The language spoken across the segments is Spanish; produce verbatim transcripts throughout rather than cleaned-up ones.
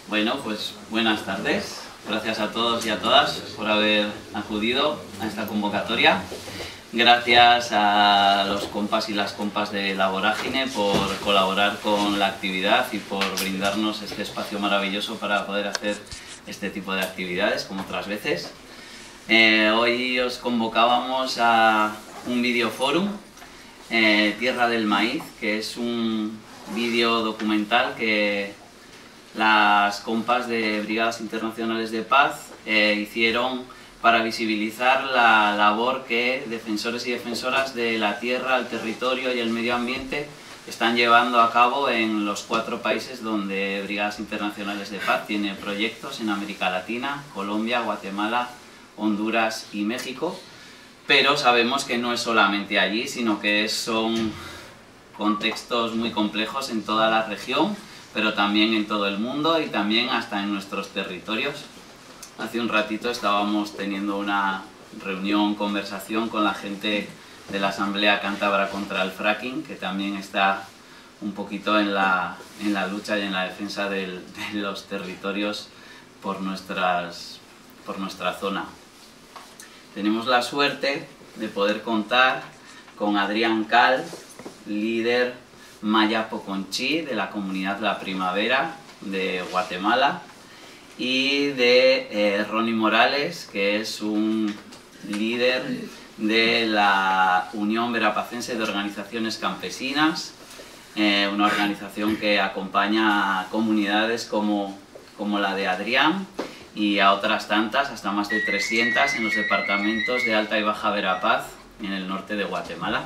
Bueno, pues buenas tardes. Gracias a todos y a todas por haber acudido a esta convocatoria. Gracias a los compas y las compas de La Vorágine por colaborar con la actividad y por brindarnos este espacio maravilloso para poder hacer este tipo de actividades como otras veces. Eh, hoy os convocábamos a un videoforum, eh, Tierra del Maíz, que es un vídeo documental que las compas de Brigadas Internacionales de Paz eh, hicieron para visibilizar la labor que defensores y defensoras de la tierra, el territorio y el medio ambiente están llevando a cabo en los cuatro países donde Brigadas Internacionales de Paz tiene proyectos en América Latina, Colombia, Guatemala, Honduras y México. Pero sabemos que no es solamente allí, sino que son contextos muy complejos en toda la región, pero también en todo el mundo y también hasta en nuestros territorios. Hace un ratito estábamos teniendo una reunión, conversación con la gente de la Asamblea Cántabra contra el Fracking, que también está un poquito en la, en la lucha y en la defensa del, de los territorios por, nuestras, por nuestra zona. Tenemos la suerte de poder contar con Adrián Cal, líder Maya Poconchí de la comunidad La Primavera de Guatemala, y de eh, Ronnie Morales, que es un líder de la Unión Verapacense de Organizaciones Campesinas, eh, una organización que acompaña a comunidades como, como la de Adrián y a otras tantas, hasta más de trescientas, en los departamentos de Alta y Baja Verapaz, en el norte de Guatemala.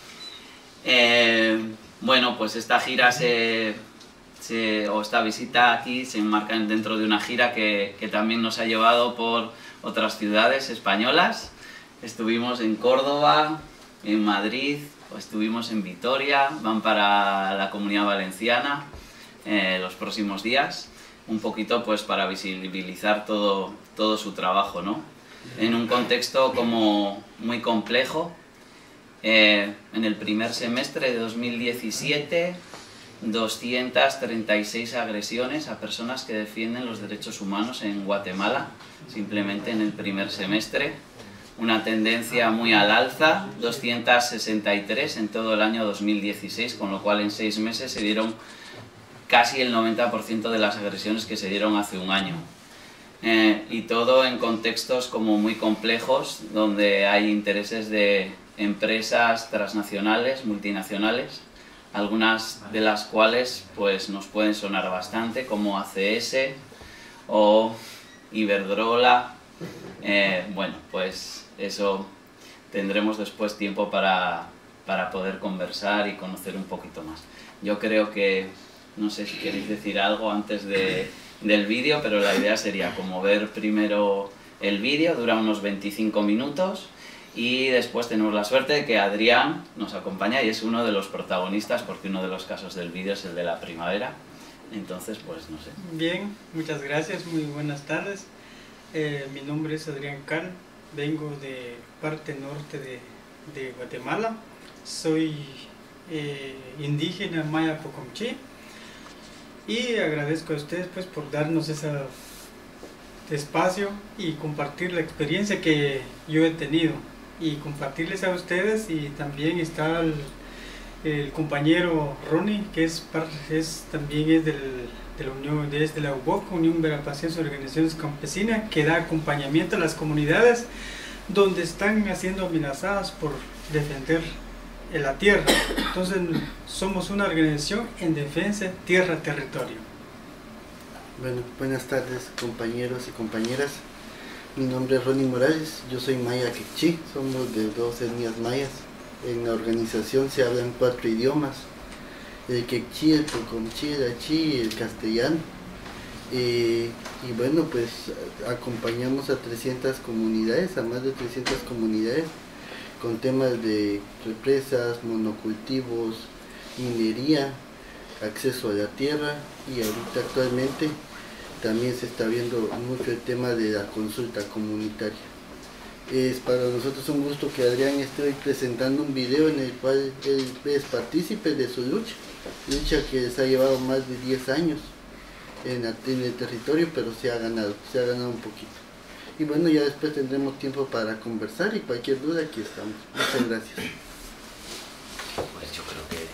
Eh, bueno, pues esta gira se... Se, o esta visita aquí se enmarca dentro de una gira que, que también nos ha llevado por otras ciudades españolas. Estuvimos en Córdoba, en Madrid, estuvimos en Vitoria, van para la Comunidad Valenciana eh, los próximos días, un poquito pues para visibilizar todo, todo su trabajo, ¿no? En un contexto como muy complejo. Eh, en el primer semestre de dos mil diecisiete, doscientas treinta y seis agresiones a personas que defienden los derechos humanos en Guatemala, simplemente en el primer semestre. Una tendencia muy al alza, doscientas sesenta y tres en todo el año dos mil dieciséis, con lo cual en seis meses se dieron casi el noventa por ciento de las agresiones que se dieron hace un año. Eh, y todo en contextos como muy complejos, donde hay intereses de empresas transnacionales, multinacionales, algunas de las cuales pues, nos pueden sonar bastante, como A C S o Iberdrola. Eh, bueno, pues eso tendremos después tiempo para, para poder conversar y conocer un poquito más. Yo creo que, no sé si queréis decir algo antes de, del vídeo, pero la idea sería como ver primero el vídeo, dura unos veinticinco minutos, y después tenemos la suerte de que Adrián nos acompaña y es uno de los protagonistas, porque uno de los casos del vídeo es el de La Primavera. Entonces, pues no sé. Bien, muchas gracias, muy buenas tardes. Eh, mi nombre es Adrián Cal, vengo de parte norte de, de Guatemala. Soy eh, indígena Maya Poconchí y agradezco a ustedes pues, por darnos ese espacio y compartir la experiencia que yo he tenido. Y compartirles a ustedes, y también está el, el compañero Ronnie, que es, es también es del, de la Unión, desde la U B O C, Unión Verapacense de Organizaciones Campesinas, que da acompañamiento a las comunidades donde están siendo amenazadas por defender la tierra. Entonces somos una organización en defensa tierra-territorio. Bueno, buenas tardes compañeros y compañeras. Mi nombre es Ronnie Morales, yo soy maya quechí, somos de dos etnias mayas. En la organización se hablan cuatro idiomas, el quechí, el poconchí, el achí y el castellano. Eh, y bueno, pues acompañamos a trescientas comunidades, a más de trescientas comunidades, con temas de represas, monocultivos, minería, acceso a la tierra, y ahorita actualmente también se está viendo mucho el tema de la consulta comunitaria. Es para nosotros un gusto que Adrián esté hoy presentando un video en el cual él es partícipe de su lucha, lucha que les ha llevado más de diez años. en, la, en el territorio, pero se ha ganado, se ha ganado un poquito. Y bueno, ya después tendremos tiempo para conversar y cualquier duda aquí estamos. Muchas gracias. Pues yo creo que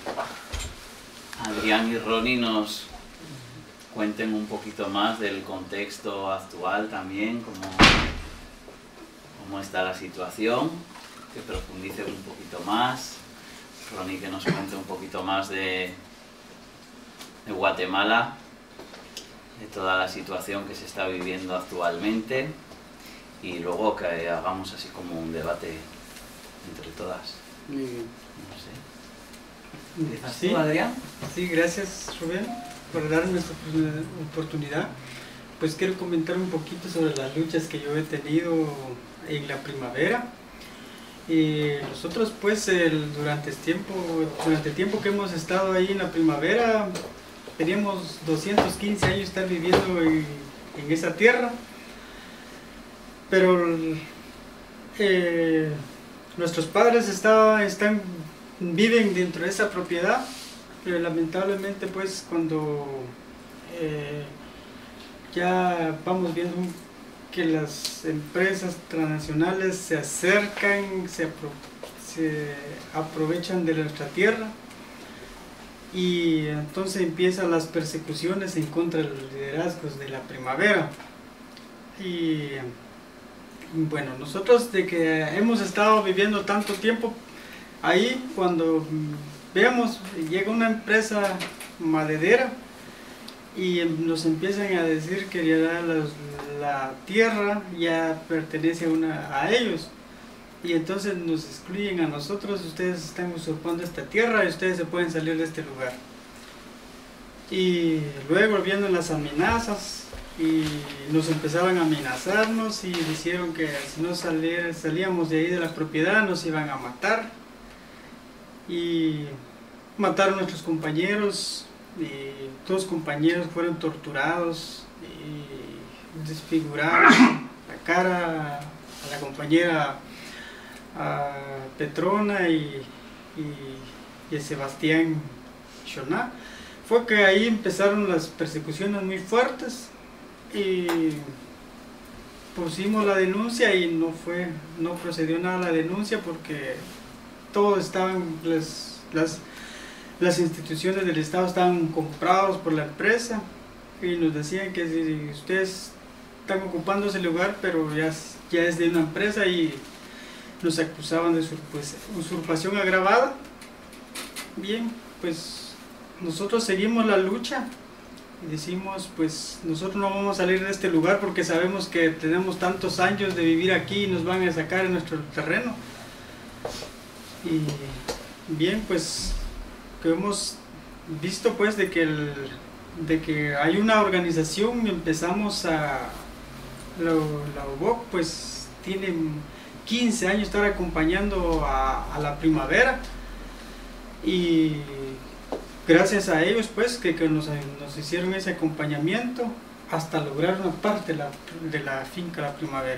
Adrián y Ronnie nos cuenten un poquito más del contexto actual también, cómo, cómo está la situación, que profundicen un poquito más. Ronnie que nos cuente un poquito más de, de Guatemala, de toda la situación que se está viviendo actualmente, y luego que hagamos así como un debate entre todas. Muy bien. No sé. ¿Empiezas Sí. tú, Adrián? Sí, gracias Rubén por darme esta oportunidad. Pues quiero comentar un poquito sobre las luchas que yo he tenido en la primavera. Y nosotros pues el, durante, el tiempo, durante el tiempo que hemos estado ahí en la primavera, teníamos doscientos quince años estar viviendo en, en esa tierra, pero eh, nuestros padres está, están, viven dentro de esa propiedad, pero lamentablemente pues cuando eh, ya vamos viendo un, que las empresas transnacionales se acercan, se, apro se aprovechan de nuestra tierra, y entonces empiezan las persecuciones en contra de los liderazgos de la primavera. Y bueno, nosotros de que hemos estado viviendo tanto tiempo ahí, cuando veamos, llega una empresa maderera y nos empiezan a decir que ya la, la tierra ya pertenece a, una, a ellos, y entonces nos excluyen a nosotros: ustedes están usurpando esta tierra y ustedes se pueden salir de este lugar. Y luego vienen las amenazas y nos empezaban a amenazarnos y dijeron que si no salir, salíamos de ahí de la propiedad nos iban a matar, y mataron a nuestros compañeros, y dos compañeros fueron torturados y desfigurados, la cara a la compañera a Petrona y, y, y a Sebastián Choná. Fue que ahí empezaron las persecuciones muy fuertes y pusimos la denuncia y no fue, no procedió nada la denuncia porque todos estaban, las, las, las instituciones del Estado estaban comprados por la empresa, y nos decían que si ustedes están ocupando ese lugar, pero ya, ya es de una empresa, y nos acusaban de usurpación agravada. Bien, pues nosotros seguimos la lucha y decimos, pues nosotros no vamos a salir de este lugar porque sabemos que tenemos tantos años de vivir aquí y nos van a sacar en nuestro terreno. Y bien, pues que hemos visto pues de que, el, de que hay una organización, empezamos a, la, la U B O C pues tiene quince años estar acompañando a, a la primavera, y gracias a ellos pues que, que nos, nos hicieron ese acompañamiento hasta lograr una parte de la, de la finca La Primavera.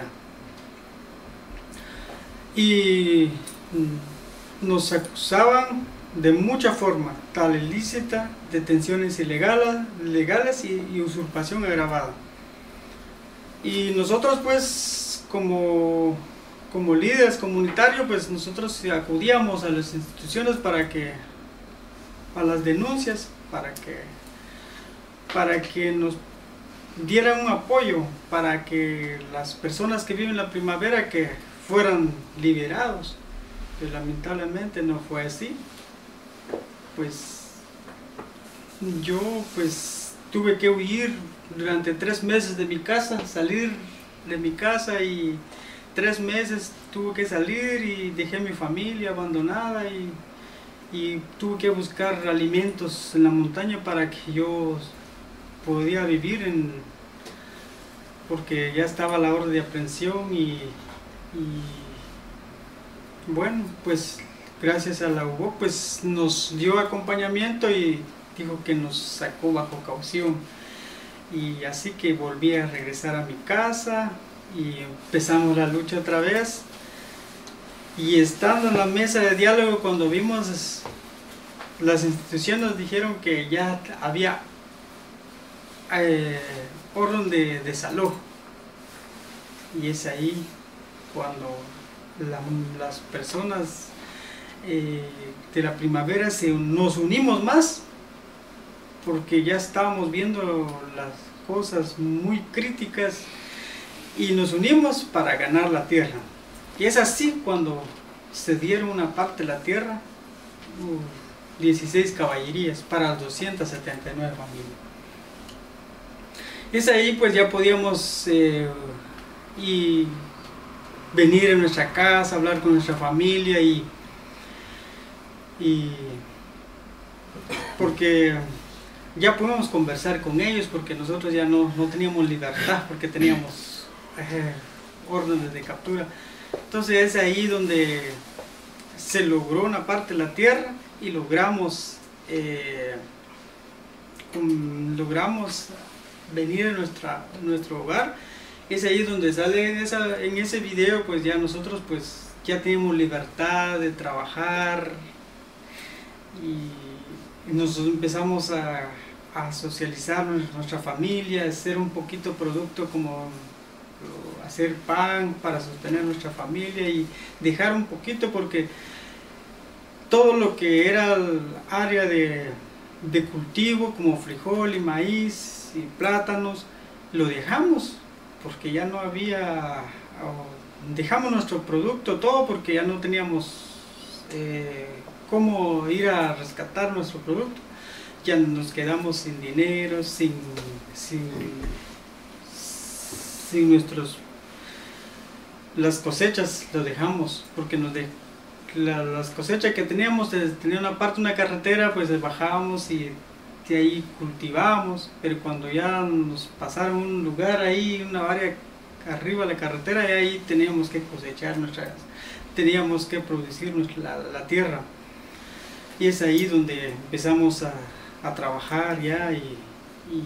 Y nos acusaban de mucha forma, tal ilícita, detenciones ilegales, legales y, y usurpación agravada. Y nosotros pues como como líderes comunitarios, pues nosotros acudíamos a las instituciones para que, a las denuncias, para que, para que nos dieran un apoyo, para que las personas que viven la primavera que fueran liberados. Pero lamentablemente no fue así. Pues yo pues tuve que huir durante tres meses de mi casa, salir de mi casa, y tres meses tuve que salir y dejé a mi familia abandonada, y, y tuve que buscar alimentos en la montaña para que yo podía vivir, en, porque ya estaba la orden de aprehensión. Y, y bueno, pues gracias a la U B O C pues nos dio acompañamiento y dijo que nos sacó bajo caución, y así que volví a regresar a mi casa y empezamos la lucha otra vez. Y estando en la mesa de diálogo, cuando vimos, las instituciones nos dijeron que ya había eh, orden de desalojo. Y es ahí cuando la, las personas eh, de la primavera se, nos unimos más, porque ya estábamos viendo las cosas muy críticas y nos unimos para ganar la tierra. Y es así cuando se dieron una parte de la tierra, uh, dieciséis caballerías para doscientas setenta y nueve familias. Es ahí pues ya podíamos eh, y venir a nuestra casa, hablar con nuestra familia y, y porque ya podíamos conversar con ellos, porque nosotros ya no, no teníamos libertad, porque teníamos eh, órdenes de captura. Entonces es ahí donde se logró una parte de la tierra y logramos eh, logramos venir a nuestra, nuestro hogar. Es ahí donde sale en, esa, en ese video, pues ya nosotros pues ya tenemos libertad de trabajar y nos empezamos a, a socializar nuestra familia, hacer un poquito producto como hacer pan para sostener nuestra familia y dejar un poquito, porque todo lo que era el área de, de cultivo como frijol y maíz y plátanos lo dejamos porque ya no había, dejamos nuestro producto todo porque ya no teníamos eh, cómo ir a rescatar nuestro producto. Ya nos quedamos sin dinero, sin, sin, sin nuestros, las cosechas lo dejamos porque nos de, la, las cosechas que teníamos, tenía una parte, una carretera, pues bajábamos y de ahí cultivábamos, pero cuando ya nos pasaron un lugar ahí, una área arriba de la carretera, y ahí teníamos que cosechar nuestras, teníamos que producir nuestra, la, la tierra, y es ahí donde empezamos a, a trabajar ya y, y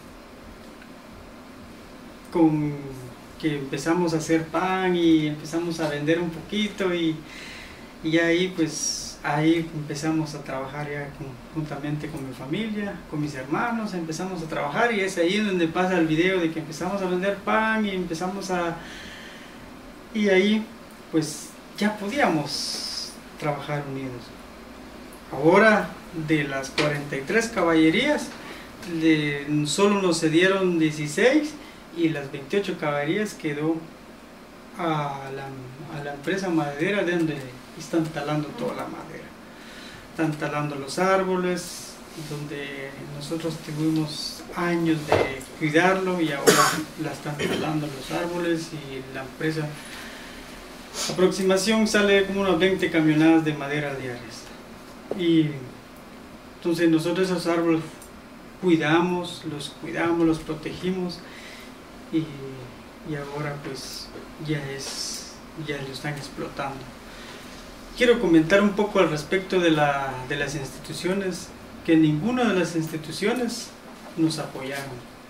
con que empezamos a hacer pan y empezamos a vender un poquito y, y ahí pues ahí empezamos a trabajar ya con, juntamente con mi familia, con mis hermanos, empezamos a trabajar y es ahí donde pasa el video de que empezamos a vender pan y empezamos a... y ahí pues ya podíamos trabajar unidos. Ahora de las cuarenta y tres caballerías, de, solo nos cedieron dieciséis y las veintiocho caballerías quedó a la, a la empresa maderera de donde están talando toda la madera, están talando los árboles, donde nosotros tuvimos años de cuidarlo y ahora la están talando los árboles y la empresa, aproximación sale como unas veinte camionadas de madera diarias y entonces nosotros esos árboles cuidamos, los cuidamos, los protegimos y, y ahora pues ya es, ya lo están explotando. Quiero comentar un poco al respecto de, la, de las instituciones, que ninguna de las instituciones nos apoyaron.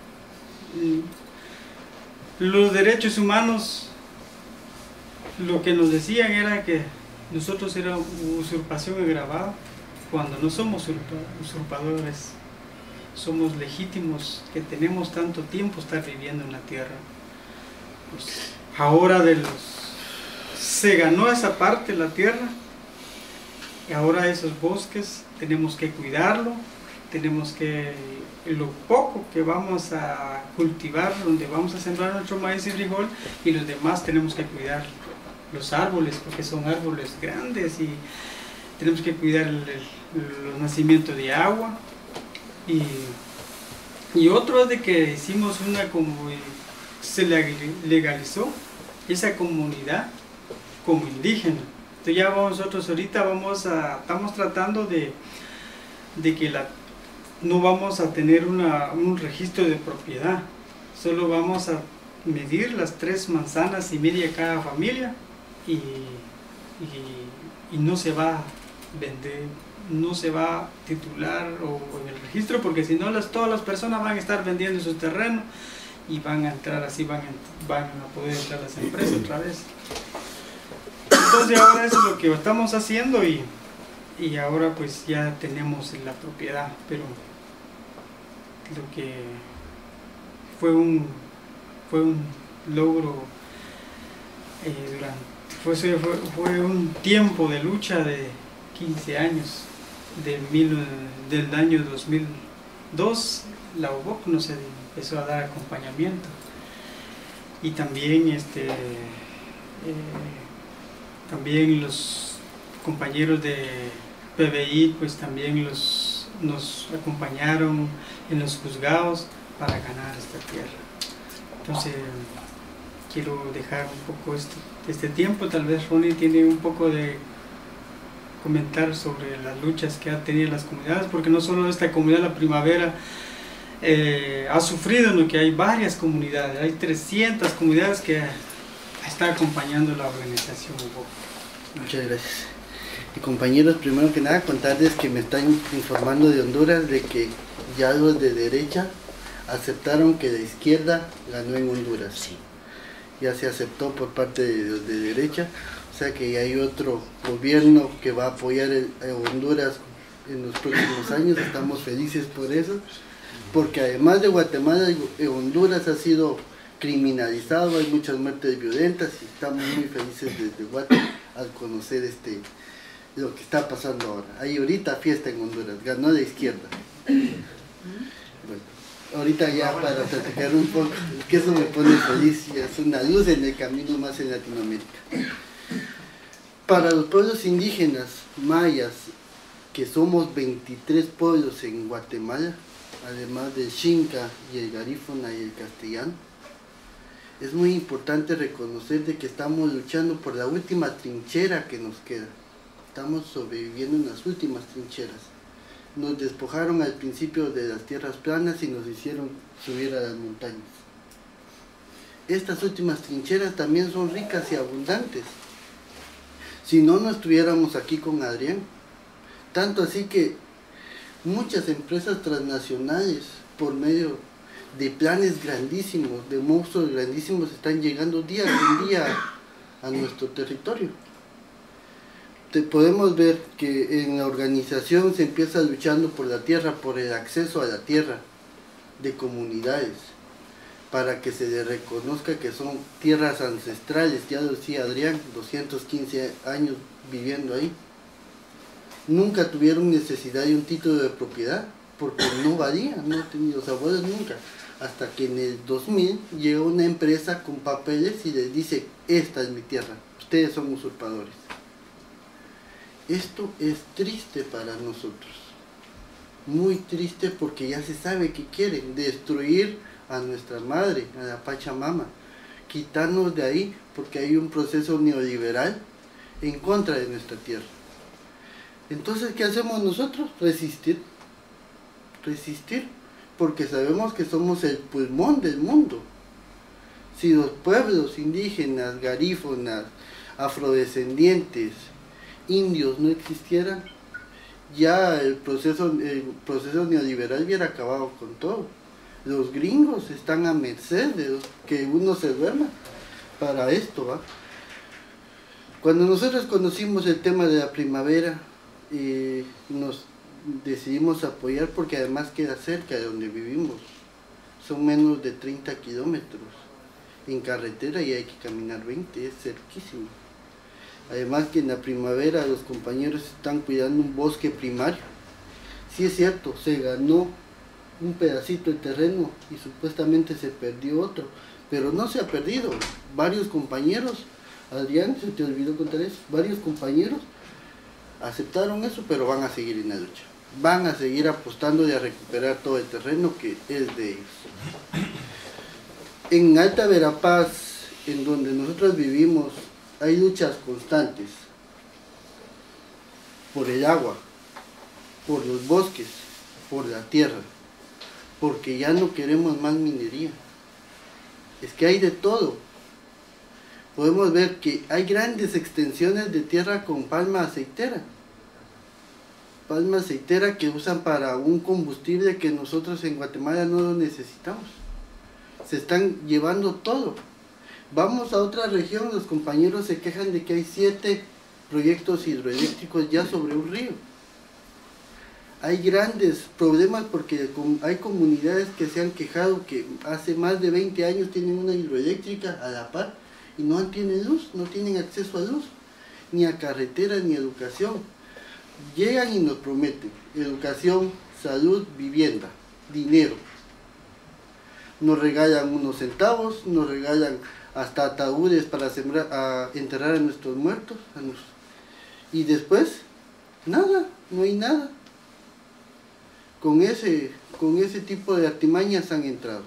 Los derechos humanos, lo que nos decían era que nosotros era usurpación agravada, cuando no somos usurpadores, somos legítimos, que tenemos tanto tiempo estar viviendo en la tierra. Pues ahora de los se ganó esa parte de la tierra y ahora esos bosques tenemos que cuidarlo, tenemos que, lo poco que vamos a cultivar, donde vamos a sembrar nuestro maíz y frijol, y los demás tenemos que cuidar los árboles, porque son árboles grandes y tenemos que cuidar el, el, los nacimientos de agua. Y, y otro es de que hicimos una, como se legalizó esa comunidad como indígena. Entonces ya vamos, nosotros ahorita vamos a, estamos tratando de, de que la, no vamos a tener una, un registro de propiedad, solo vamos a medir las tres manzanas y media cada familia y, y, y no se va a vender, no se va a titular o, o en el registro, porque si no las, todas las personas van a estar vendiendo sus terrenos y van a entrar así, van a, van a poder entrar las empresas otra vez. Entonces ahora eso es lo que estamos haciendo y, y ahora pues ya tenemos la propiedad, pero lo que fue un, fue un logro, eh, durante, fue, fue, fue un tiempo de lucha de quince años, de mil, del año dos mil dos, la U B O C nos empezó a dar acompañamiento, y también este, eh, también los compañeros de P B I pues también los, nos acompañaron en los juzgados para ganar esta tierra. Entonces quiero dejar un poco este, este tiempo, tal vez Ronnie tiene un poco de comentar sobre las luchas que han tenido las comunidades, porque no solo esta comunidad La Primavera eh, ha sufrido, sino que hay varias comunidades, hay trescientas comunidades que están acompañando la organización U B O C. Muchas gracias. Y compañeros, primero que nada contarles que me están informando de Honduras de que ya los de derecha aceptaron que la izquierda ganó en Honduras. Sí. Ya se aceptó por parte de los de derecha, o sea que ya hay otro gobierno que va a apoyar a Honduras en los próximos años. Estamos felices por eso, porque además de Guatemala, Honduras ha sido criminalizado, hay muchas muertes violentas y estamos muy felices desde Guatemala al conocer este lo que está pasando ahora. Hay ahorita fiesta en Honduras, ganó la izquierda. Bueno, ahorita ya para platicar un poco, que eso me pone feliz, y es una luz en el camino más en Latinoamérica. Para los pueblos indígenas mayas, que somos veintitrés pueblos en Guatemala, además del Xinca y el Garífuna y el castellano, es muy importante reconocer de que estamos luchando por la última trinchera que nos queda. Estamos sobreviviendo en las últimas trincheras. Nos despojaron al principio de las tierras planas y nos hicieron subir a las montañas. Estas últimas trincheras también son ricas y abundantes. Si no, no estuviéramos aquí con Adrián. Tanto así que muchas empresas transnacionales, por medio de planes grandísimos, de monstruos grandísimos, están llegando día con día a nuestro territorio. Te podemos ver que en la organización se empieza luchando por la tierra, por el acceso a la tierra de comunidades, para que se les reconozca que son tierras ancestrales. Ya lo decía Adrián, doscientos quince años viviendo ahí. Nunca tuvieron necesidad de un título de propiedad, porque no valía, no tenían los abuelos nunca. Hasta que en el dos mil llegó una empresa con papeles y les dice: esta es mi tierra, ustedes son usurpadores. Esto es triste para nosotros, muy triste, porque ya se sabe que quieren destruir a nuestra madre, a la Pachamama, quitarnos de ahí, porque hay un proceso neoliberal en contra de nuestra tierra. Entonces, ¿qué hacemos nosotros? Resistir, resistir, porque sabemos que somos el pulmón del mundo. Si los pueblos indígenas, garífonas, afrodescendientes, indios no existieran, ya el proceso, el proceso neoliberal hubiera acabado con todo. Los gringos están a merced de los que uno se duerma para esto, ¿va? Cuando nosotros conocimos el tema de la primavera, eh, nos decidimos apoyar, porque además queda cerca de donde vivimos. Son menos de treinta kilómetros en carretera y hay que caminar veinte, es cerquísimo. Además que en la primavera los compañeros están cuidando un bosque primario. Sí es cierto, se ganó un pedacito de terreno y supuestamente se perdió otro, pero no se ha perdido. Varios compañeros, Adrián, se te olvidó contar eso, varios compañeros aceptaron eso, pero van a seguir en la lucha. Van a seguir apostando a recuperar todo el terreno que es de ellos. En Alta Verapaz, en donde nosotros vivimos, hay luchas constantes por el agua, por los bosques, por la tierra, porque ya no queremos más minería. Es que hay de todo. Podemos ver que hay grandes extensiones de tierra con palma aceitera. Palma aceitera que usan para un combustible que nosotros en Guatemala no lo necesitamos. Se están llevando todo. Vamos a otra región, los compañeros se quejan de que hay siete proyectos hidroeléctricos ya sobre un río. hay grandes problemas porque hay comunidades que se han quejado que hace más de veinte años tienen una hidroeléctrica a la par y no tienen luz, no tienen acceso a luz, ni a carreteras ni a educación. Llegan y nos prometen educación, salud, vivienda, dinero. Nos regalan unos centavos, nos regalan hasta ataúdes para sembrar, a enterrar a nuestros muertos. A nos... Y después, nada, no hay nada. Con ese, con ese tipo de artimañas han entrado.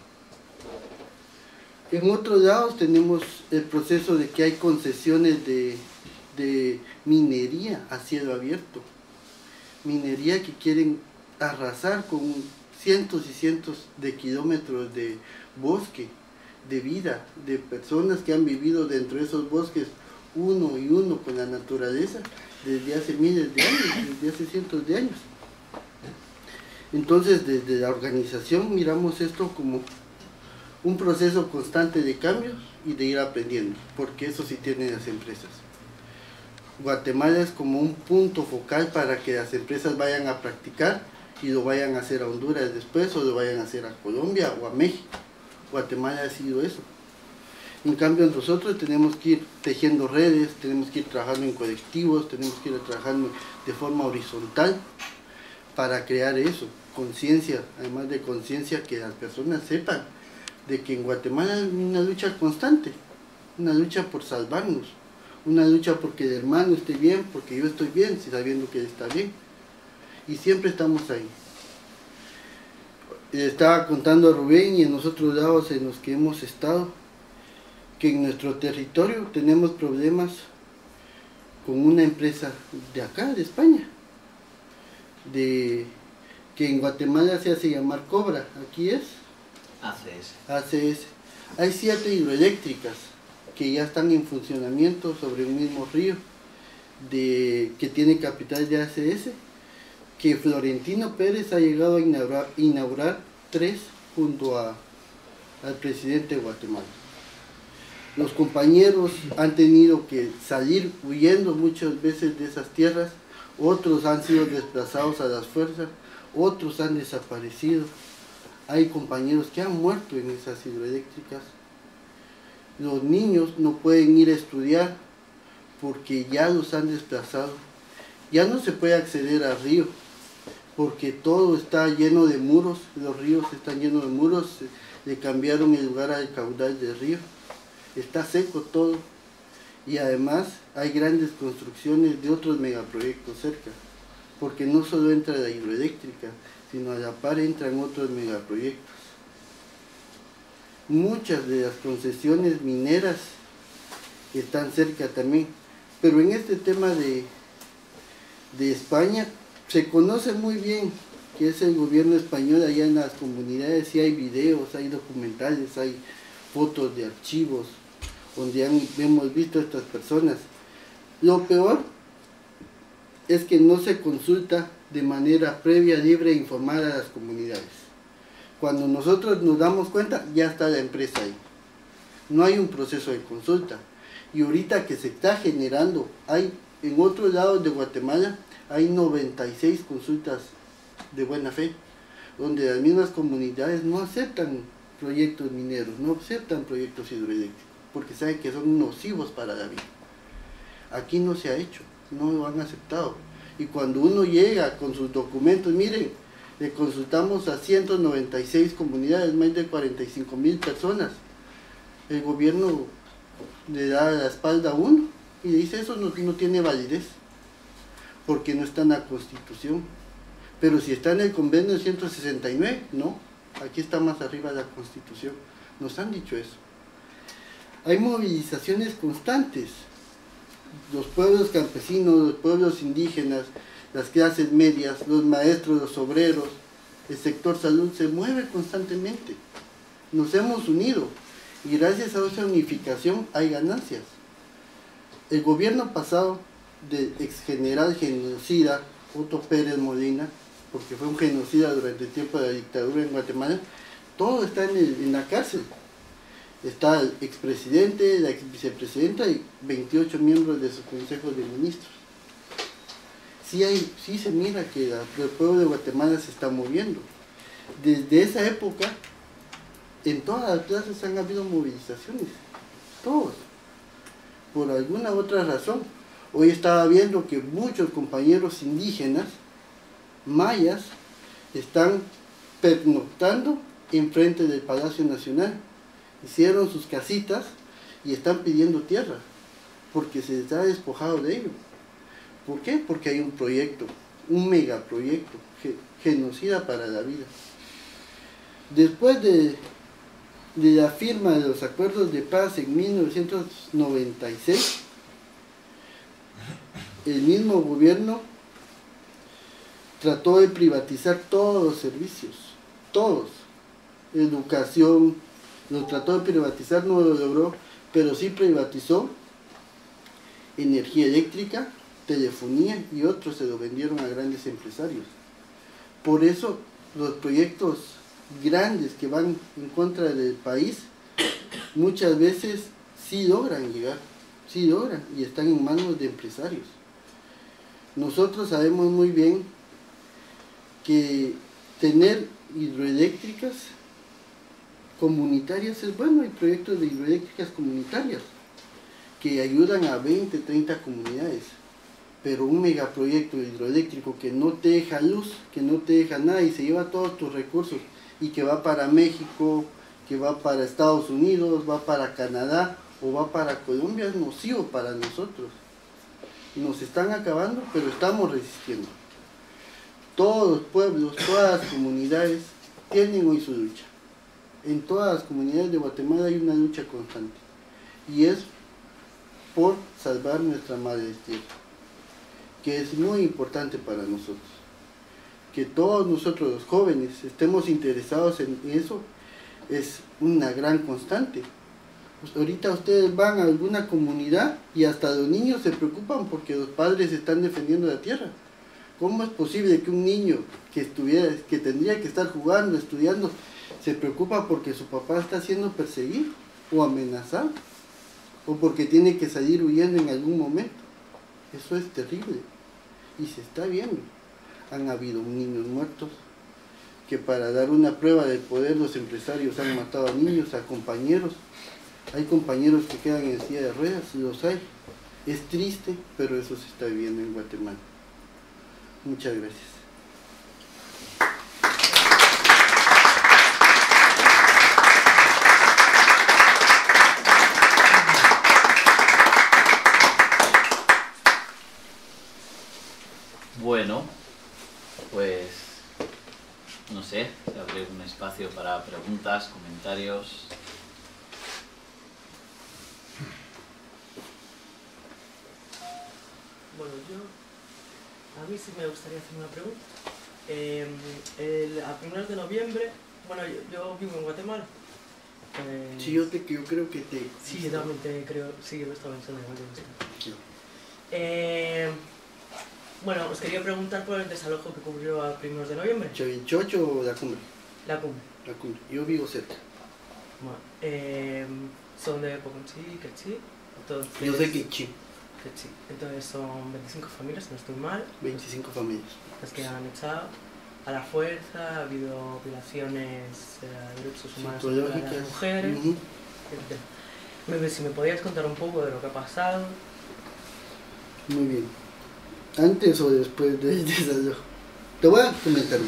En otros lados tenemos el proceso de que hay concesiones de, de minería a cielo abierto. Minería que quieren arrasar con cientos y cientos de kilómetros de bosque, de vida, de personas que han vivido dentro de esos bosques uno y uno con la naturaleza desde hace miles de años, desde hace cientos de años. Entonces, desde la organización miramos esto como un proceso constante de cambios y de ir aprendiendo, porque eso sí tienen las empresas. Guatemala es como un punto focal para que las empresas vayan a practicar y lo vayan a hacer a Honduras después, o lo vayan a hacer a Colombia o a México. Guatemala ha sido eso. En cambio, nosotros tenemos que ir tejiendo redes, tenemos que ir trabajando en colectivos, tenemos que ir trabajando de forma horizontal para crear eso, conciencia, además de conciencia, que las personas sepan de que en Guatemala hay una lucha constante, una lucha por salvarnos, una lucha porque el hermano esté bien, porque yo estoy bien, sabiendo que él está bien, y siempre estamos ahí. Le estaba contando a Rubén y en los otros lados en los que hemos estado, que en nuestro territorio tenemos problemas con una empresa de acá, de España, de que en Guatemala se hace llamar Cobra, aquí es A C S. A C S. Hay siete hidroeléctricas que ya están en funcionamiento sobre un mismo río, de, que tiene capital de A C S, que Florentino Pérez ha llegado a inaugurar, inaugurar tres junto a, al presidente de Guatemala. Los compañeros han tenido que salir huyendo muchas veces de esas tierras, otros han sido desplazados a las fuerzas, otros han desaparecido. Hay compañeros que han muerto en esas hidroeléctricas. Los niños no pueden ir a estudiar porque ya los han desplazado. Ya no se puede acceder al río porque todo está lleno de muros, los ríos están llenos de muros, le cambiaron el lugar al caudal del río. Está seco todo y además hay grandes construcciones de otros megaproyectos cerca, porque no solo entra la hidroeléctrica, sino a la par entran otros megaproyectos. Muchas de las concesiones mineras están cerca también, pero en este tema de, de España se conoce muy bien que es el gobierno español allá en las comunidades, y hay videos, hay documentales, hay fotos de archivos donde han, hemos visto a estas personas. Lo peor es que no se consulta de manera previa, libre e informada a las comunidades. Cuando nosotros nos damos cuenta, ya está la empresa ahí. No hay un proceso de consulta. Y ahorita que se está generando, hay en otros lados de Guatemala, hay noventa y seis consultas de buena fe, donde las mismas comunidades no aceptan proyectos mineros, no aceptan proyectos hidroeléctricos, porque saben que son nocivos para la vida. Aquí no se ha hecho, no lo han aceptado. Y cuando uno llega con sus documentos, miren, le consultamos a ciento noventa y seis comunidades, más de cuarenta y cinco mil personas. El gobierno le da la espalda a uno y dice eso no, no tiene validez, porque no está en la Constitución. Pero si está en el convenio ciento sesenta y nueve, no, aquí está más arriba de la Constitución. Nos han dicho eso. Hay movilizaciones constantes. Los pueblos campesinos, los pueblos indígenas, las clases medias, los maestros, los obreros, el sector salud se mueve constantemente. Nos hemos unido y gracias a esa unificación hay ganancias. El gobierno pasado del ex general genocida Otto Pérez Molina, porque fue un genocida durante el tiempo de la dictadura en Guatemala, todo está en, el, en la cárcel. Está el expresidente, la ex vicepresidenta y veintiocho miembros de su consejo de ministros. sí, hay, sí se mira que la, el pueblo de Guatemala se está moviendo. Desde esa época, en todas las plazas han habido movilizaciones, todos, por alguna otra razón. Hoy estaba viendo que muchos compañeros indígenas, mayas, están pernoctando enfrente del Palacio Nacional. Hicieron sus casitas y están pidiendo tierra, porque se les ha despojado de ello. ¿Por qué? Porque hay un proyecto, un megaproyecto, genocida para la vida. Después de, de la firma de los acuerdos de paz en mil novecientos noventa y seis, el mismo gobierno trató de privatizar todos los servicios, todos, educación, lo trató de privatizar, no lo logró, pero sí privatizó energía eléctrica, telefonía y otros se lo vendieron a grandes empresarios. Por eso los proyectos grandes que van en contra del país muchas veces sí logran llegar, sí logran y están en manos de empresarios. Nosotros sabemos muy bien que tener hidroeléctricas comunitarias es bueno, hay proyectos de hidroeléctricas comunitarias que ayudan a veinte, treinta comunidades, pero un megaproyecto hidroeléctrico que no te deja luz, que no te deja nada y se lleva todos tus recursos y que va para México, que va para Estados Unidos, va para Canadá o va para Colombia, es nocivo para nosotros. Nos están acabando, pero estamos resistiendo. Todos los pueblos, todas las comunidades tienen hoy su lucha. En todas las comunidades de Guatemala hay una lucha constante y es por salvar nuestra madre tierra, que es muy importante para nosotros. Que todos nosotros los jóvenes estemos interesados en eso es una gran constante. Pues ahorita ustedes van a alguna comunidad y hasta los niños se preocupan porque los padres están defendiendo la tierra. ¿Cómo es posible que un niño que estuviera, que tendría que estar jugando, estudiando, se preocupa porque su papá está siendo perseguido o amenazado o porque tiene que salir huyendo en algún momento? Eso es terrible y se está viendo. Han habido niños muertos que para dar una prueba del poder los empresarios han matado a niños, a compañeros. Hay compañeros que quedan en silla de ruedas, los hay. Es triste, pero eso se está viviendo en Guatemala. Muchas gracias. Bueno, pues no sé, se abre un espacio para preguntas, comentarios. Bueno, yo, a mí sí me gustaría hacer una pregunta. Eh, el, a primeros de noviembre, bueno, yo, yo vivo en Guatemala. Eh, Sí, yo, te, yo creo que te... Sí, yo también te creo, sí, yo estaba pensando igual que usted. Sí. Eh, bueno, os quería preguntar por el desalojo que ocurrió a primeros de noviembre. ¿Chavinchocho o la cumbre? La cumbre. La cumbre. Yo vivo cerca. Bueno, eh, son de Poconchí, Quechí. Entonces, Yo sé que sí. Quechí. Entonces son veinticinco familias, si no estoy mal. veinticinco familias. Las que han echado a la fuerza, ha habido violaciones eh, de derechos humanos contra las mujeres. Uh-huh. etcétera. Si me podías contar un poco de lo que ha pasado. Muy bien. ¿Antes o después del desalojo? Te voy a comentar.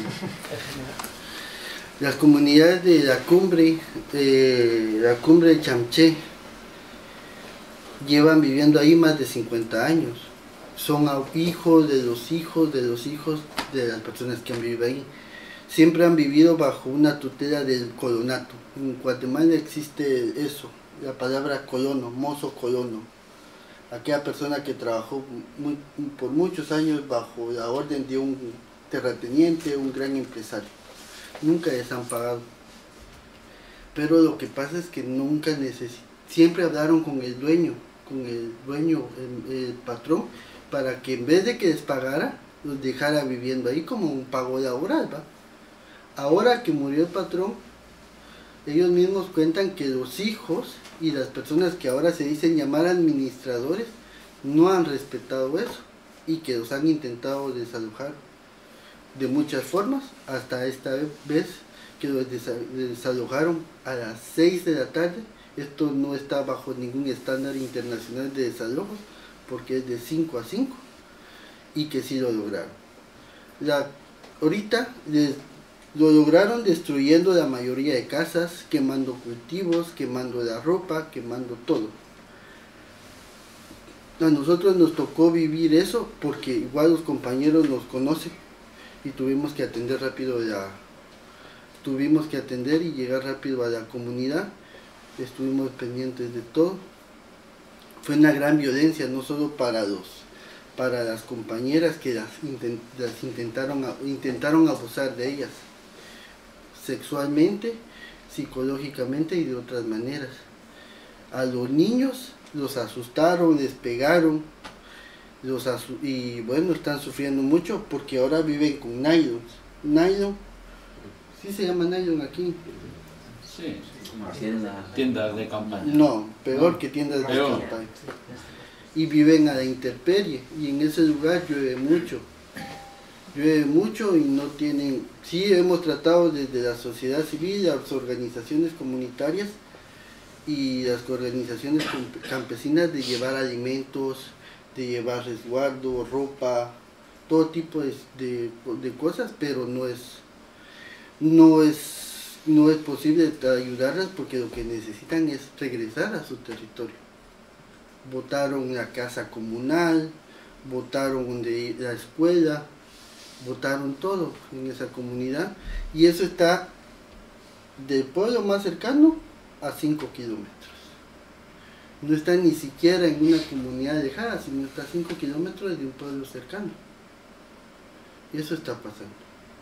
Las comunidades de la cumbre, eh, la cumbre de Chamché, llevan viviendo ahí más de cincuenta años. Son hijos de los hijos de los hijos de las personas que han vivido ahí. Siempre han vivido bajo una tutela del colonato. En Guatemala existe eso, la palabra colono, mozo colono. Aquella persona que trabajó muy, por muchos años bajo la orden de un terrateniente, un gran empresario. Nunca les han pagado. Pero lo que pasa es que nunca necesitaron, siempre hablaron con el dueño, con el dueño, el, el patrón, para que en vez de que les pagara, los dejara viviendo ahí como un pago laboral, ¿va? Ahora que murió el patrón, ellos mismos cuentan que los hijos y las personas que ahora se dicen llamar administradores no han respetado eso. y que los han intentado desalojar de muchas formas, hasta esta vez que los desalojaron a las seis de la tarde. Esto no está bajo ningún estándar internacional de desalojos, porque es de cinco a cinco, y que sí lo lograron. La, ahorita les, lo lograron destruyendo la mayoría de casas, quemando cultivos, quemando la ropa, quemando todo. A nosotros nos tocó vivir eso porque igual los compañeros nos conocen y tuvimos que atender rápido la, tuvimos que atender y llegar rápido a la comunidad. Estuvimos pendientes de todo. Fue una gran violencia, no solo para los, para las compañeras que las, intent, las intentaron, intentaron abusar de ellas, sexualmente, psicológicamente y de otras maneras. A los niños los asustaron, les pegaron, los asu y bueno, están sufriendo mucho porque ahora viven con nylon. Nylon, ¿sí se llama nylon aquí? Sí, Tiendas. tiendas de campaña. No, peor que tiendas Peor. de campaña. Y viven a la intemperie, y en ese lugar llueve mucho. Llueve mucho y no tienen... Sí, hemos tratado desde la sociedad civil, las organizaciones comunitarias y las organizaciones campesinas de llevar alimentos, de llevar resguardo, ropa, todo tipo de, de, de cosas, pero no es, no es no es posible ayudarlas porque lo que necesitan es regresar a su territorio. Botaron la casa comunal, botaron de la escuela, botaron todo en esa comunidad, y eso está del pueblo más cercano a cinco kilómetros. No está ni siquiera en una comunidad alejada, sino está a cinco kilómetros de un pueblo cercano. Y eso está pasando.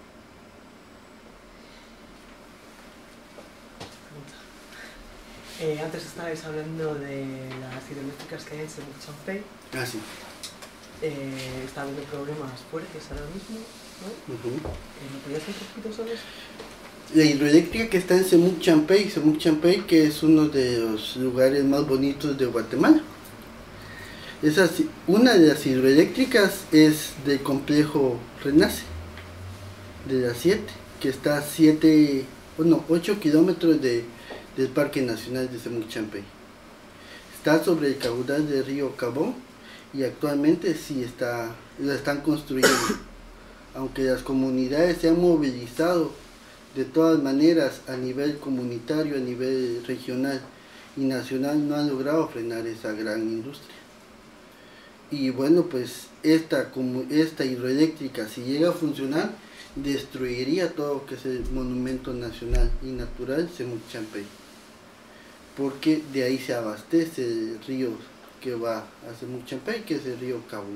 Eh, antes estabais hablando de las hidroeléctricas que hay en Semuc-Champey. Ah, sí. Eh, está habiendo problemas fuertes ahora mismo, ¿no? Uh-huh. eh, ¿Me podías decir un poquito sobre eso? La hidroeléctrica que está en Semuc-Champey, Semuc-Champey, que es uno de los lugares más bonitos de Guatemala. Esa, una de las hidroeléctricas es del complejo Renace, de las siete, que está a siete, bueno, ocho kilómetros de, del Parque Nacional de Semuc-Champey. Está sobre el caudal del río Cabón y actualmente sí está, la están construyendo. Aunque las comunidades se han movilizado de todas maneras a nivel comunitario, a nivel regional y nacional, no han logrado frenar esa gran industria. Y bueno, pues esta, como esta hidroeléctrica, si llega a funcionar, destruiría todo lo que es el monumento nacional y natural Semuc-Champey, porque de ahí se abastece el río que va a Semuc-Champey, que es el río Cabón.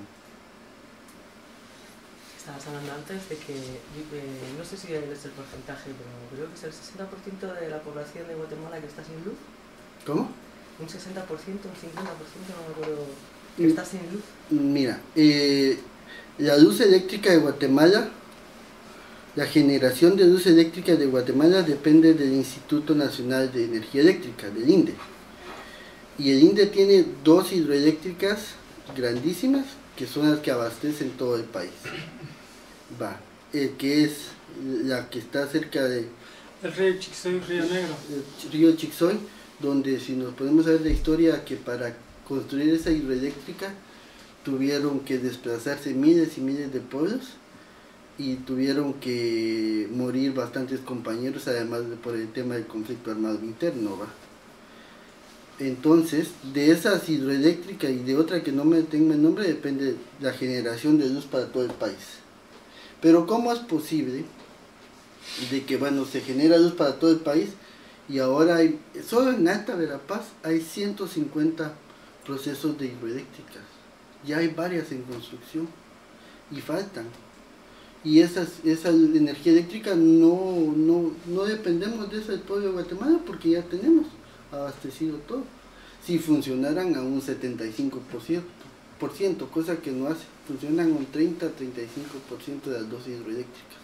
Estabas hablando antes de que, eh, no sé si es el porcentaje, pero creo que es el sesenta por ciento de la población de Guatemala que está sin luz. ¿Cómo? Un sesenta por ciento, un cincuenta por ciento, no me acuerdo, que está sin luz. Mira, eh, la luz eléctrica de Guatemala, la generación de luz eléctrica de Guatemala depende del Instituto Nacional de Energía Eléctrica, del I N D E. Y el I N D E tiene dos hidroeléctricas grandísimas que son las que abastecen todo el país. Va, el que es la que está cerca de El río Chixoy, Río Negro. el río Chixoy, donde si nos podemos ver la historia, que para construir esa hidroeléctrica tuvieron que desplazarse miles y miles de pueblos y tuvieron que morir bastantes compañeros, además de por el tema del conflicto armado interno, ¿va? Entonces, de esas hidroeléctricas y de otra que no me tengo el nombre, depende la generación de luz para todo el país. Pero ¿cómo es posible de que, bueno, se genera luz para todo el país y ahora hay, solo en Alta Verapaz hay ciento cincuenta procesos de hidroeléctricas? Ya hay varias en construcción y faltan. Y esas, esa energía eléctrica no, no, no dependemos de eso del pueblo de Guatemala porque ya tenemos abastecido todo. Si funcionaran a un setenta y cinco por ciento, por ciento, cosa que no hace, funcionan un treinta a treinta y cinco por ciento de las dos hidroeléctricas.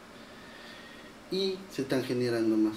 Y se están generando más.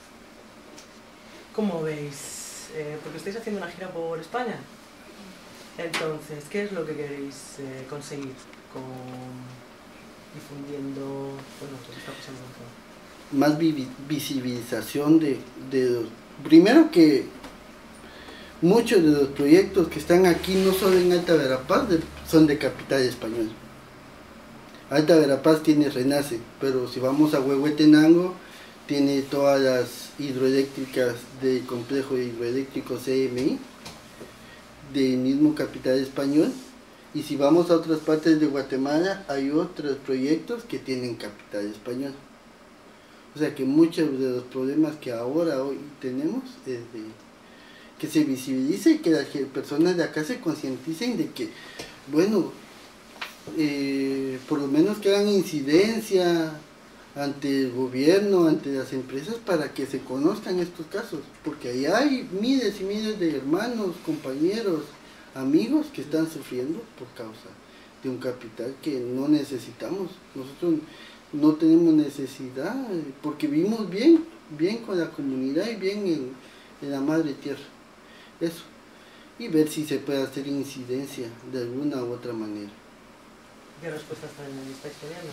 ¿Cómo veis? Eh, porque estáis haciendo una gira por España. Entonces, ¿qué es lo que queréis eh, conseguir con difundiendo, bueno, lo que está pasando en todo? Más vi visibilización de, de... Primero que muchos de los proyectos que están aquí, no solo en Alta Verapaz, de, son de capital español. Alta Verapaz tiene Renace, pero si vamos a Huehuetenango, tiene todas las hidroeléctricas del complejo hidroeléctrico C M I, del mismo capital español. Y si vamos a otras partes de Guatemala, hay otros proyectos que tienen capital español. O sea que muchos de los problemas que ahora hoy tenemos es de que se visibilice y que las personas de acá se concienticen de que, bueno, eh, por lo menos que hagan incidencia ante el gobierno, ante las empresas, para que se conozcan estos casos, porque ahí hay miles y miles de hermanos, compañeros, amigos que están sufriendo por causa de un capital que no necesitamos. Nosotros no tenemos necesidad, porque vivimos bien, bien con la comunidad y bien en, en la madre tierra. Eso. Y ver si se puede hacer incidencia de alguna u otra manera. ¿Qué respuestas también estáis teniendo?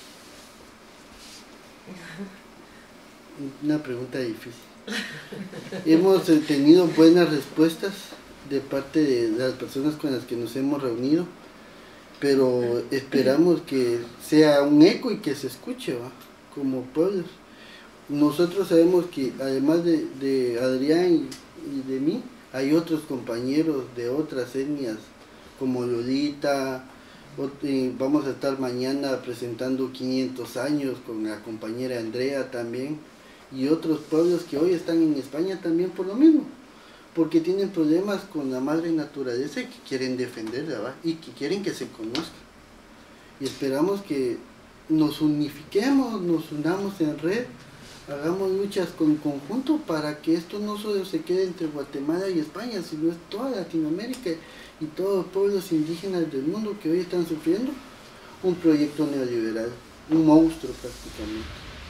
Una pregunta difícil. Hemos tenido buenas respuestas de parte de las personas con las que nos hemos reunido, pero esperamos que sea un eco y que se escuche, ¿va? Como pueblos. Nosotros sabemos que además de, de Adrián y, y de mí, hay otros compañeros de otras etnias como Lolita. Vamos a estar mañana presentando quinientos años con la compañera Andrea también, y otros pueblos que hoy están en España también por lo mismo, porque tienen problemas con la madre naturaleza y que quieren defenderla, ¿va? Y que quieren que se conozca. Y esperamos que nos unifiquemos, nos unamos en red, hagamos luchas con conjunto para que esto no solo se quede entre Guatemala y España, sino es toda Latinoamérica y todos los pueblos indígenas del mundo que hoy están sufriendo un proyecto neoliberal, un monstruo prácticamente.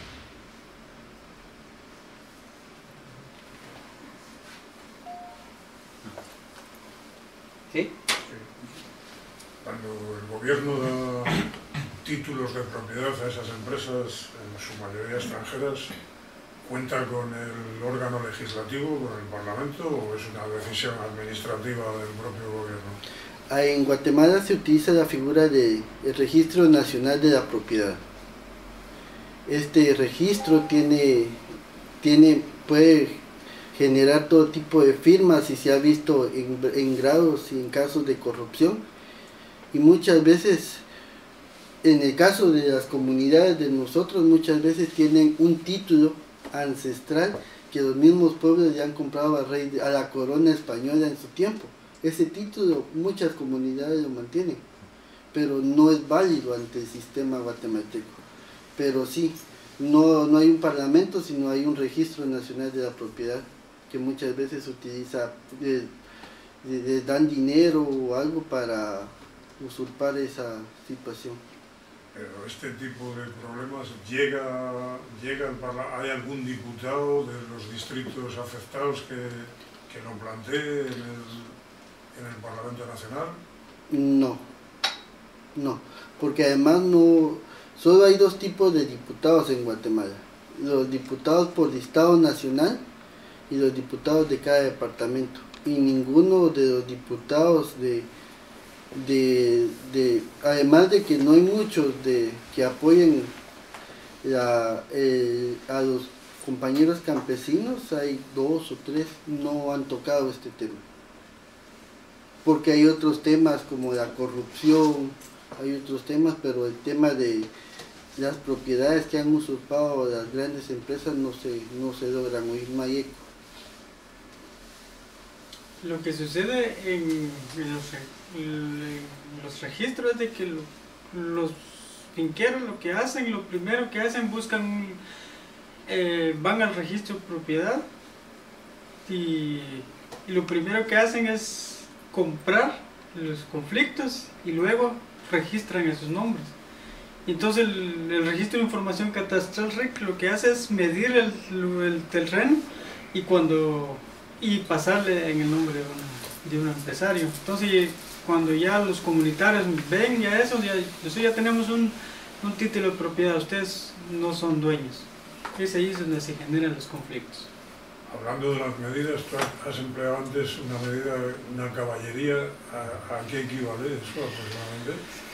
¿Sí? Cuando el gobierno da títulos de propiedad a esas empresas, en su mayoría extranjeras, ¿cuenta con el órgano legislativo, con el Parlamento, o es una decisión administrativa del propio gobierno? En Guatemala se utiliza la figura del Registro Nacional de la Propiedad. Este registro tiene, tiene, puede generar todo tipo de firmas y se ha visto en, en grados y en casos de corrupción. Y muchas veces, en el caso de las comunidades de nosotros, muchas veces tienen un título ancestral que los mismos pueblos ya han comprado a, rey, a la corona española en su tiempo. Ese título muchas comunidades lo mantienen, pero no es válido ante el sistema guatemalteco. Pero sí, no, no hay un parlamento, sino hay un registro nacional de la propiedad que muchas veces utiliza, les, les dan dinero o algo para usurpar esa situación. Pero este tipo de problemas llega, llega al Parlamento. ¿Hay algún diputado de los distritos afectados que, que lo plantee en el, en el Parlamento Nacional? No, no, porque además no, solo hay dos tipos de diputados en Guatemala: los diputados por listado nacional y los diputados de cada departamento, y ninguno de los diputados de De, de, además de que no hay muchos de, que apoyen la, eh, a los compañeros campesinos, hay dos o tres, no han tocado este tema. Porque hay otros temas como la corrupción, hay otros temas, pero el tema de las propiedades que han usurpado las grandes empresas no se, no se logran oír más eco. Lo que sucede en, en, los, en los registros es de que lo, los finqueros lo que hacen, lo primero que hacen, buscan, eh, van al registro de propiedad y, y lo primero que hacen es comprar los conflictos y luego registran esos nombres. Entonces el, el registro de información catastral R I C lo que hace es medir el, el terreno y cuando y pasarle en el nombre de una de un empresario. Entonces, cuando ya los comunitarios ven ya eso, ya, eso ya tenemos un, un título de propiedad, ustedes no son dueños. Es ahí donde se generan los conflictos. Hablando de las medidas, tú has empleado antes una medida, una caballería, ¿a, a qué equivale eso aproximadamente?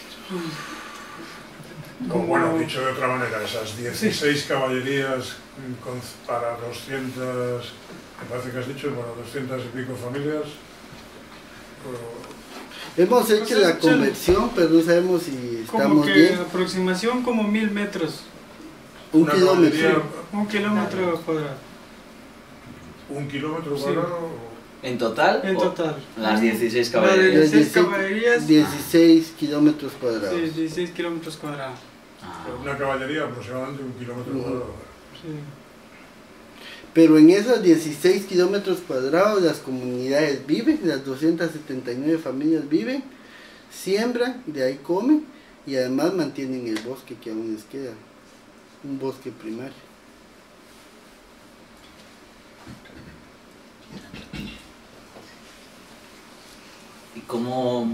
Como, bueno, dicho de otra manera, esas dieciséis sí. caballerías con, para doscientas, me parece que has dicho, para doscientas y pico familias. O... Hemos hecho pues la conversión, pero no sabemos si estamos como que bien. Aproximación como mil metros. Un una kilómetro. Un kilómetro cuadrado. ¿Un kilómetro Sí. cuadrado? ¿En total? En total. Las dieciséis La de caballerías. dieciséis caballerías. dieciséis kilómetros cuadrados. Sí, dieciséis kilómetros cuadrados. Ah. Una caballería aproximadamente un kilómetro Uh-huh. cuadrado. Sí. Pero en esos dieciséis kilómetros cuadrados las comunidades viven, las doscientas setenta y nueve familias viven, siembran, de ahí comen y además mantienen el bosque que aún les queda, un bosque primario. ¿Y cómo,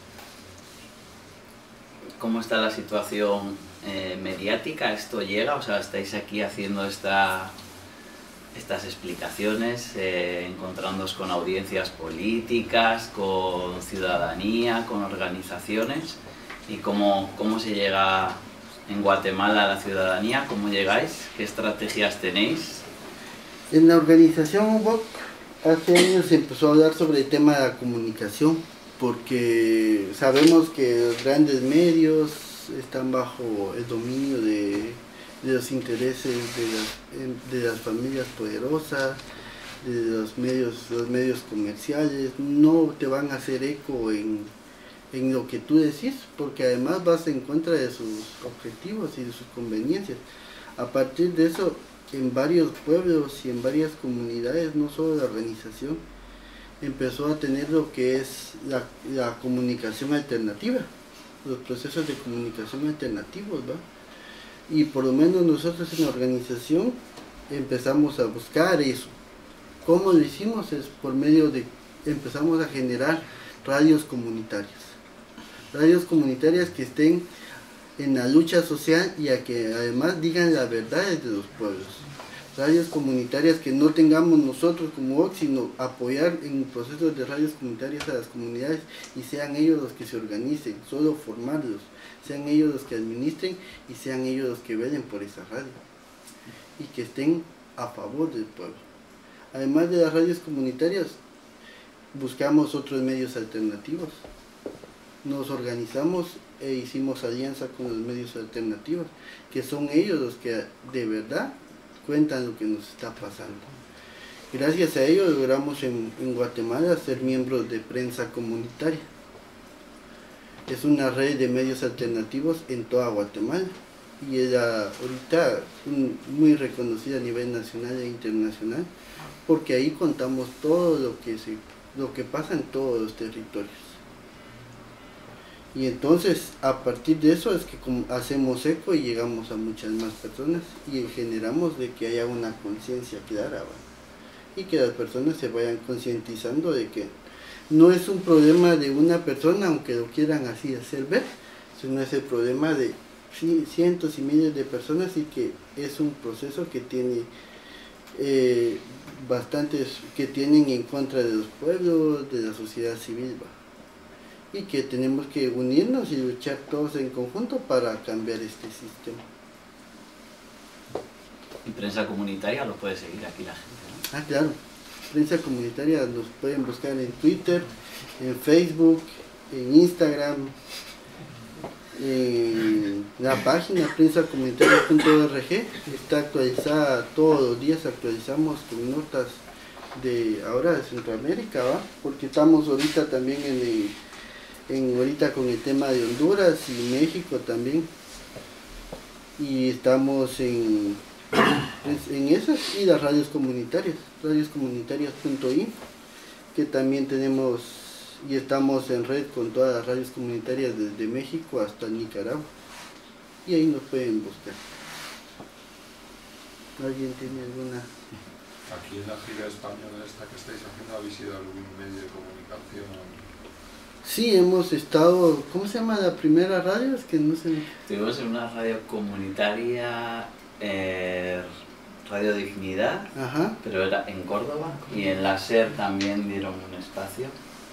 cómo está la situación eh, mediática? ¿Esto llega? O sea, estáis aquí haciendo esta, estas explicaciones, eh, encontrándoos con audiencias políticas, con ciudadanía, con organizaciones. ¿Y cómo, cómo se llega en Guatemala a la ciudadanía? ¿Cómo llegáis? ¿Qué estrategias tenéis? En la organización U B O C hace años se empezó a hablar sobre el tema de la comunicación, porque sabemos que los grandes medios están bajo el dominio de, de los intereses de las, de las familias poderosas, de los medios, los medios comerciales, no te van a hacer eco en, en lo que tú decís, porque además vas en contra de sus objetivos y de sus conveniencias. A partir de eso, en varios pueblos y en varias comunidades, no solo la organización, empezó a tener lo que es la, la comunicación alternativa, los procesos de comunicación alternativos, ¿va? Y por lo menos nosotros en la organización empezamos a buscar eso. ¿Cómo lo hicimos? Es por medio de, empezamos a generar radios comunitarias, radios comunitarias que estén en la lucha social y a que además digan las verdades de los pueblos. Radios comunitarias que no tengamos nosotros como O C, sino apoyar en procesos de radios comunitarias a las comunidades y sean ellos los que se organicen, solo formarlos, sean ellos los que administren y sean ellos los que velen por esa radio y que estén a favor del pueblo. Además de las radios comunitarias, buscamos otros medios alternativos. Nos organizamos e hicimos alianza con los medios alternativos, que son ellos los que de verdad cuentan lo que nos está pasando. Gracias a ello logramos en, en Guatemala ser miembros de Prensa Comunitaria. Es una red de medios alternativos en toda Guatemala y es ahorita un, muy reconocida a nivel nacional e internacional, porque ahí contamos todo lo que, se, lo que pasa en todos los territorios. Y entonces, a partir de eso es que hacemos eco y llegamos a muchas más personas y generamos de que haya una conciencia clara, ¿va? Y que las personas se vayan concientizando de que no es un problema de una persona, aunque lo quieran así hacer ver, sino es el problema de cientos y miles de personas y que es un proceso que tiene eh, bastantes, que tienen en contra de los pueblos, de la sociedad civil, ¿va? Y que tenemos que unirnos y luchar todos en conjunto para cambiar este sistema. Y Prensa Comunitaria lo puede seguir aquí la gente, ¿no? Ah, claro. Prensa Comunitaria nos pueden buscar en Twitter, en Facebook, en Instagram, en la página prensa comunitaria punto org. Está actualizada todos los días, actualizamos con notas de ahora de Centroamérica, ¿va? Porque estamos ahorita también en el En, ahorita con el tema de Honduras y México también, y estamos en, en esas y las radios comunitarias, radios comunitarias punto i, que también tenemos y estamos en red con todas las radios comunitarias desde México hasta Nicaragua, y ahí nos pueden buscar. ¿Alguien tiene alguna Aquí en la gira española esta que estáis haciendo, ¿habéis ido a algún medio de comunicación? Sí, hemos estado, ¿cómo se llama la primera radio? Es que no sé. Estuvimos en una radio comunitaria, eh, Radio Dignidad, Ajá. pero era en Córdoba, y en la SER también dieron un espacio.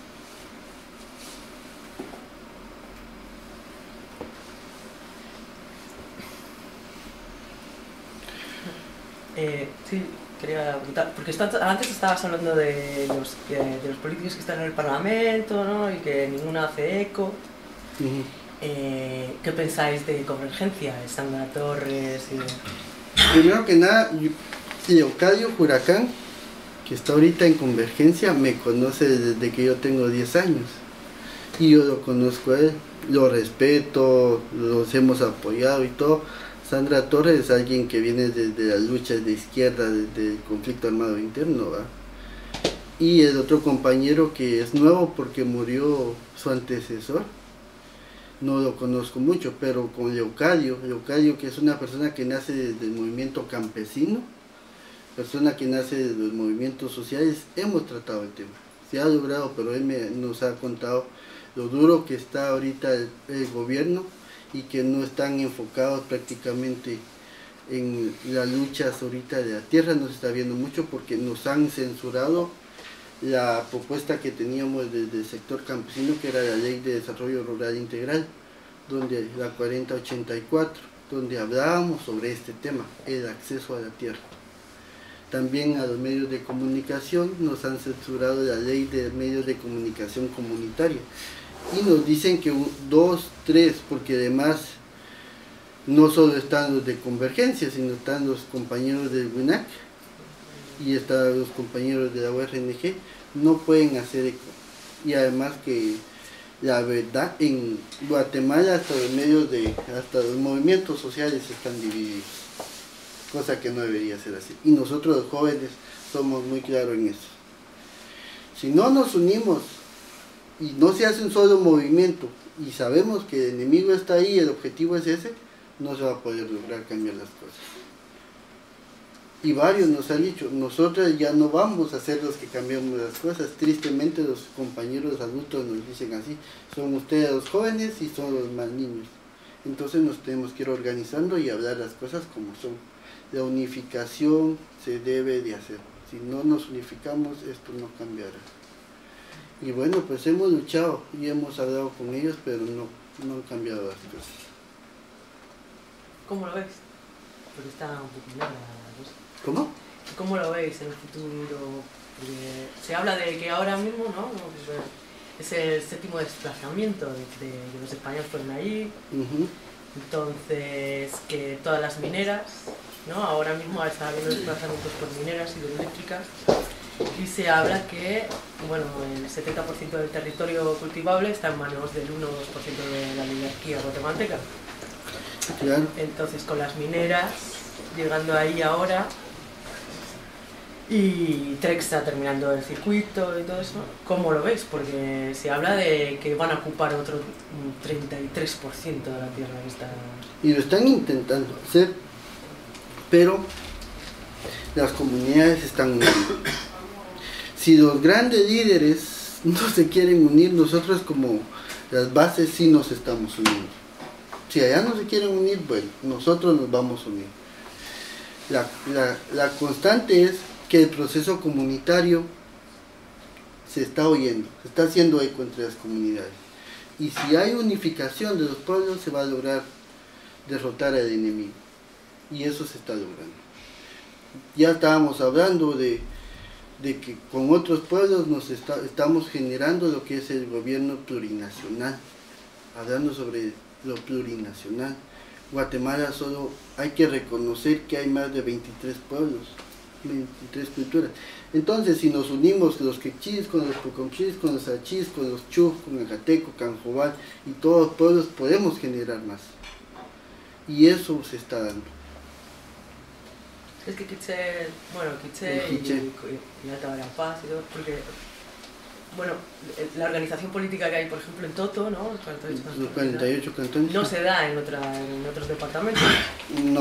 Eh, sí, quería preguntar, porque está, antes estabas hablando de los, que, de los políticos que están en el Parlamento, ¿no? Y que ninguna hace eco. Uh-huh. eh, ¿Qué pensáis de Convergencia, de Sandra Torres? Y... Primero que nada, Leocadio Huracán, que está ahorita en Convergencia, me conoce desde que yo tengo diez años. Y yo lo conozco a él, lo respeto, los hemos apoyado y todo. Sandra Torres es alguien que viene desde las luchas de izquierda, desde el conflicto armado interno, ¿va? Y el otro compañero que es nuevo porque murió su antecesor, no lo conozco mucho, pero con Leocadio, Leocadio que es una persona que nace desde el movimiento campesino, persona que nace de los movimientos sociales, hemos tratado el tema. Se ha logrado, pero él me, nos ha contado lo duro que está ahorita el, el gobierno, y que no están enfocados prácticamente en las luchas ahorita de la tierra. Nos está viendo mucho porque nos han censurado la propuesta que teníamos desde el sector campesino, que era la Ley de Desarrollo Rural Integral, donde la cuarenta ochenta y cuatro, donde hablábamos sobre este tema, el acceso a la tierra. También a los medios de comunicación nos han censurado la Ley de Medios de Comunicación Comunitaria, y nos dicen que un, dos, tres, porque además no solo están los de Convergencia, sino están los compañeros del W I N A C y están los compañeros de la U R N G, no pueden hacer eco. Y además que la verdad, en Guatemala hasta los medios de, hasta los movimientos sociales están divididos, cosa que no debería ser así. Y nosotros los jóvenes somos muy claros en eso. Si no nos unimos y no se hace un solo movimiento y sabemos que el enemigo está ahí y el objetivo es ese, no se va a poder lograr cambiar las cosas. Y varios nos han dicho, nosotros ya no vamos a ser los que cambiamos las cosas. Tristemente los compañeros adultos nos dicen así, son ustedes los jóvenes y son los más niños. Entonces nos tenemos que ir organizando y hablar las cosas como son. La unificación se debe de hacer. Si no nos unificamos, esto no cambiará. Y bueno, pues hemos luchado y hemos hablado con ellos, pero no, no han cambiado las cosas. ¿Cómo lo ves? Porque está un poco negra la cosa. ¿Cómo? ¿Cómo lo veis en el futuro? Porque se habla de que ahora mismo, ¿no? Es el séptimo desplazamiento de, de, de los españoles fueron allí. Uh-huh. Entonces, que todas las mineras, ¿no? Ahora mismo está habiendo desplazamientos por mineras hidroeléctricas. Y se habla que, bueno, el setenta por ciento del territorio cultivable está en manos del uno o dos por ciento de la oligarquía guatemalteca. Claro. Entonces, con las mineras llegando ahí ahora, y Trex está terminando el circuito y todo eso, ¿cómo lo veis? Porque se habla de que van a ocupar otro treinta y tres por ciento de la tierra que está... Y lo están intentando hacer, pero las comunidades están uniendo. Si los grandes líderes no se quieren unir, nosotros como las bases sí nos estamos uniendo. Si allá no se quieren unir, bueno, nosotros nos vamos a unir. La, la, la constante es que el proceso comunitario se está oyendo, se está haciendo eco entre las comunidades. Y si hay unificación de los pueblos, se va a lograr derrotar al enemigo. Y eso se está logrando. Ya estábamos hablando de, de que con otros pueblos nos está, estamos generando lo que es el gobierno plurinacional, hablando sobre lo plurinacional. Guatemala solo hay que reconocer que hay más de veintitrés pueblos, veintitrés culturas. Entonces, si nos unimos los quechís con los puconchís, con los achís, con los chuf, con el jateco, canjobal y todos los pueblos, podemos generar más. Y eso se está dando. Es que Quiché, bueno, Quiché y, y, y Alta Verapaz y todo, porque, bueno, la organización política que hay, por ejemplo, en Toto, ¿no? Los cuarenta y ocho cantones. No se da en, otra, en otros departamentos. No.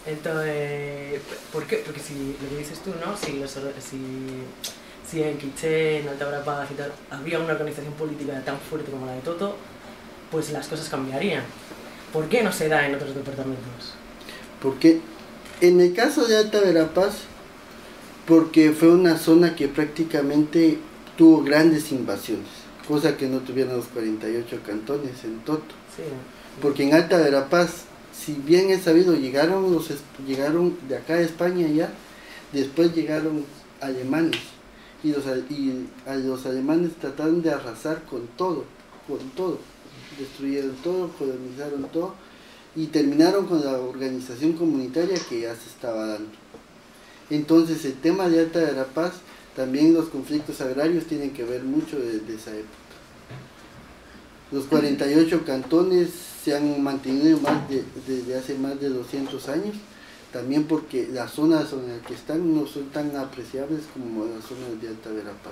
Entonces, ¿por qué? Porque si lo que dices tú, ¿no? Si, los, si, si en Quiché, en Alta Verapaz y tal, había una organización política tan fuerte como la de Toto, pues las cosas cambiarían. ¿Por qué no se da en otros departamentos? Porque en el caso de Alta Verapaz, porque fue una zona que prácticamente tuvo grandes invasiones, cosa que no tuvieron los cuarenta y ocho cantones en Toto. Sí. Porque en Alta Verapaz, si bien es sabido, llegaron los llegaron de acá de España ya, después llegaron alemanes y los, y a los alemanes trataron de arrasar con todo, con todo, destruyeron todo, colonizaron todo y terminaron con la organización comunitaria que ya se estaba dando. Entonces el tema de Alta Verapaz, también los conflictos agrarios tienen que ver mucho desde esa época. Los cuarenta y ocho cantones se han mantenido más de, desde hace más de doscientos años, también porque las zonas en las que están no son tan apreciables como las zonas de Alta Verapaz.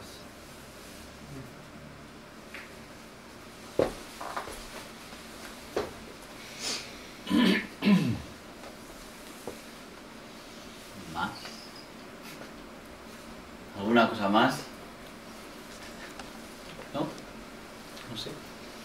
¿Más? ¿Alguna cosa más? ¿No? No sé.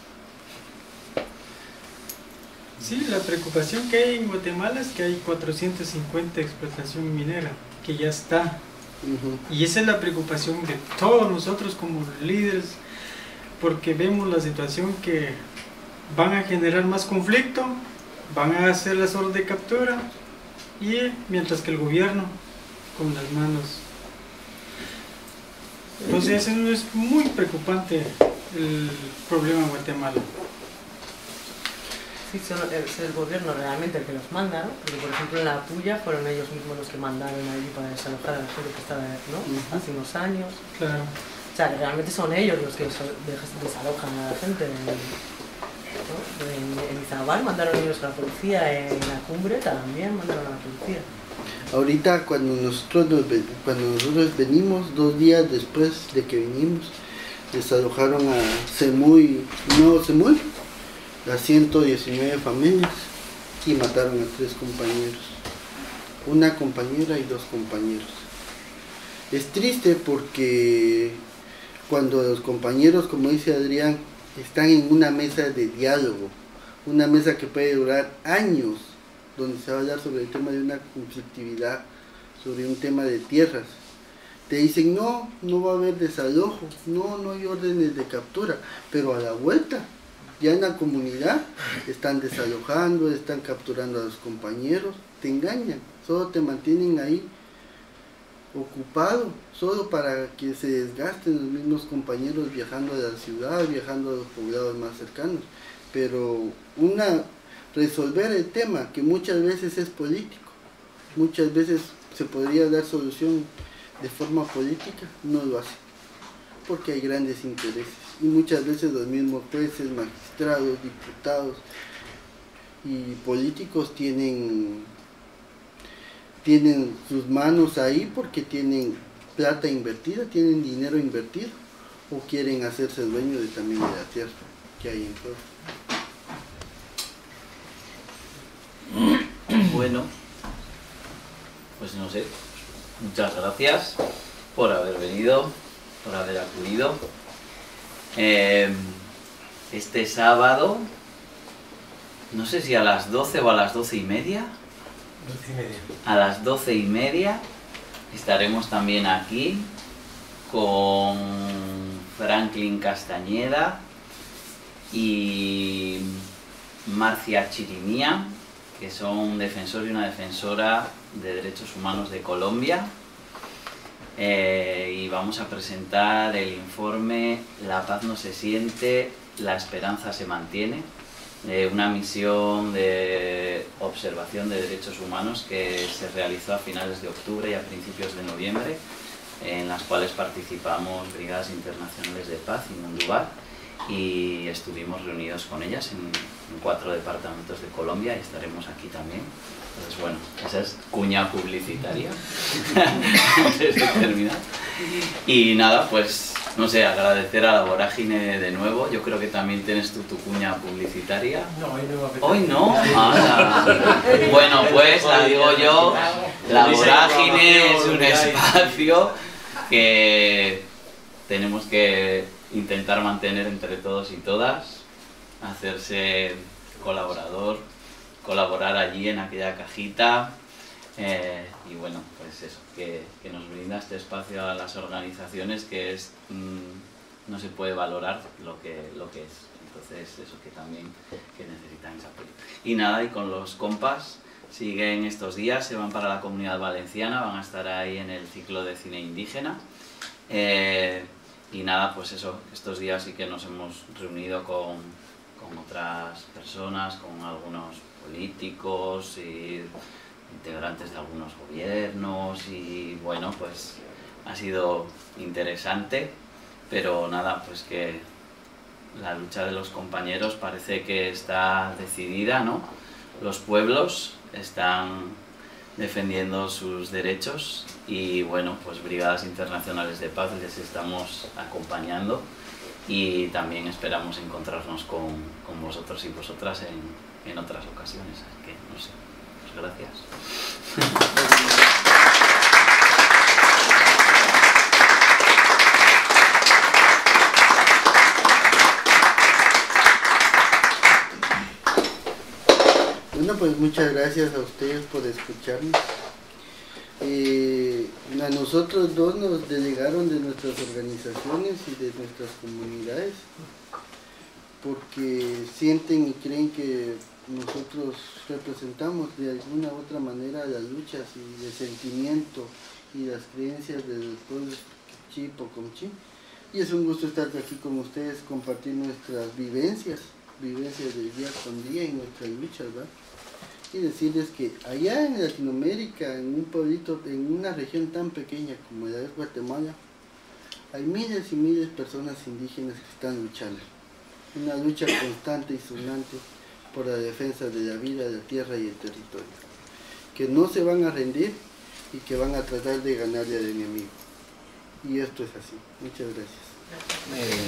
Sí, la preocupación que hay en Guatemala es que hay cuatrocientos cincuenta explotación minera, que ya está. Uh-huh. Y esa es la preocupación de todos nosotros como líderes, porque vemos la situación que van a generar más conflicto, van a hacer las órdenes de captura, y mientras que el gobierno con las manos. Entonces eso es muy preocupante el problema en Guatemala. Sí, son, es el gobierno realmente el que los manda, ¿no? Porque por ejemplo en la Puya fueron ellos mismos los que mandaron allí para desalojar a la gente que estaba, ¿no? Uh-huh. Hace unos años. Claro. O sea, realmente son ellos los que desalojan a la gente. En, ¿no? en, en Izabal mandaron ellos a la policía, en la Cumbre también mandaron a la policía. Ahorita cuando nosotros, nos, cuando nosotros venimos, dos días después de que vinimos, desalojaron a Semuy, no Semuy, a ciento diecinueve familias y mataron a tres compañeros, una compañera y dos compañeros. Es triste porque cuando los compañeros, como dice Adrián, están en una mesa de diálogo, una mesa que puede durar años, donde se va a hablar sobre el tema de una conflictividad, sobre un tema de tierras, te dicen no, no va a haber desalojo, no, no hay órdenes de captura, pero a la vuelta ya en la comunidad están desalojando, están capturando a los compañeros, te engañan, solo te mantienen ahí ocupado, solo para que se desgasten los mismos compañeros viajando a la ciudad, viajando a los poblados más cercanos. Pero una resolver el tema, que muchas veces es político, muchas veces se podría dar solución de forma política, no lo hace, porque hay grandes intereses. Y muchas veces los mismos jueces, magistrados, diputados y políticos tienen, tienen sus manos ahí porque tienen plata invertida, tienen dinero invertido o quieren hacerse dueños de, también de la tierra que hay en todo. Bueno, pues no sé, muchas gracias por haber venido, por haber acudido. Eh, este sábado, no sé si a las doce o a las doce y media, doce y media. a las doce y media estaremos también aquí con Franklin Castañeda y Marcia Chirimía, que son un defensor y una defensora de derechos humanos de Colombia. Eh, y vamos a presentar el informe La paz no se siente, la esperanza se mantiene, eh, una misión de observación de derechos humanos que se realizó a finales de octubre y a principios de noviembre, en las cuales participamos Brigadas Internacionales de Paz y Mundubar, y estuvimos reunidos con ellas en, en cuatro departamentos de Colombia y estaremos aquí también. Entonces, bueno, esa es cuña publicitaria antes de terminar. Y nada, pues no sé, agradecer a la Vorágine de nuevo. Yo creo que también tienes tú tu cuña publicitaria. No, hoy no. Hoy no. Ah, bueno, pues la digo yo. La Vorágine es un espacio que tenemos que intentar mantener entre todos y todas, hacerse colaborador, colaborar allí en aquella cajita. Eh, y bueno, pues eso, que, que nos brinda este espacio a las organizaciones, que es mmm, no se puede valorar lo que, lo que es. Entonces eso, que también que necesitan ese apoyo. Y nada, y con los compas siguen estos días, se van para la Comunidad Valenciana, van a estar ahí en el ciclo de cine indígena. Eh, y nada, pues eso, estos días sí que nos hemos reunido con, con otras personas, con algunos políticos y integrantes de algunos gobiernos, y bueno, pues ha sido interesante, pero nada, pues que la lucha de los compañeros parece que está decidida, ¿no? Los pueblos están defendiendo sus derechos y bueno, pues Brigadas Internacionales de Paz les estamos acompañando y también esperamos encontrarnos con, con vosotros y vosotras en, en otras ocasiones, así que no sé. Gracias. Bueno, pues muchas gracias a ustedes por escucharnos. Eh, a nosotros dos nos delegaron de nuestras organizaciones y de nuestras comunidades porque sienten y creen que nosotros representamos de alguna u otra manera las luchas y el sentimiento y las creencias del pueblo Kekchi Pocomchi, y es un gusto estar aquí con ustedes, compartir nuestras vivencias, vivencias del día con día y nuestras luchas, ¿verdad? Y decirles que allá en Latinoamérica, en un pueblito, en una región tan pequeña como la de Guatemala, hay miles y miles de personas indígenas que están luchando, una lucha constante y sonante por la defensa de la vida, de la tierra y el territorio, que no se van a rendir y que van a tratar de ganarle al enemigo. Y esto es así. Muchas gracias.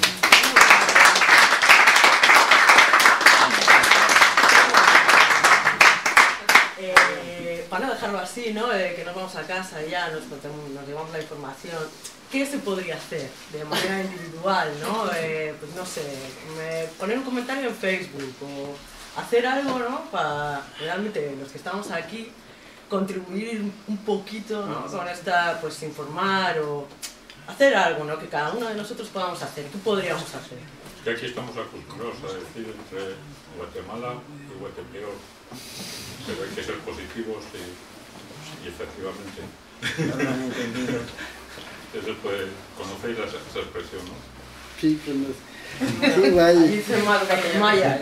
Eh, para no dejarlo así, ¿no? Eh, que nos vamos a casa ya, nos, nos llevamos la información. ¿Qué se podría hacer de manera individual, ¿no? Eh, pues no sé, me, poner un comentario en Facebook o hacer algo, ¿no? Para realmente los que estamos aquí contribuir un poquito, ¿no? Con esta, pues informar o hacer algo, ¿no? Que cada uno de nosotros podamos hacer. ¿Qué podríamos hacer? Que aquí estamos acostumbrados a decir entre Guatemala y Guatepeor, pero hay que ser positivos y, y efectivamente. Eso puede, conocéis esa, esa expresión, ¿no? Sí, conozco. Sí, vale. Dice Maya.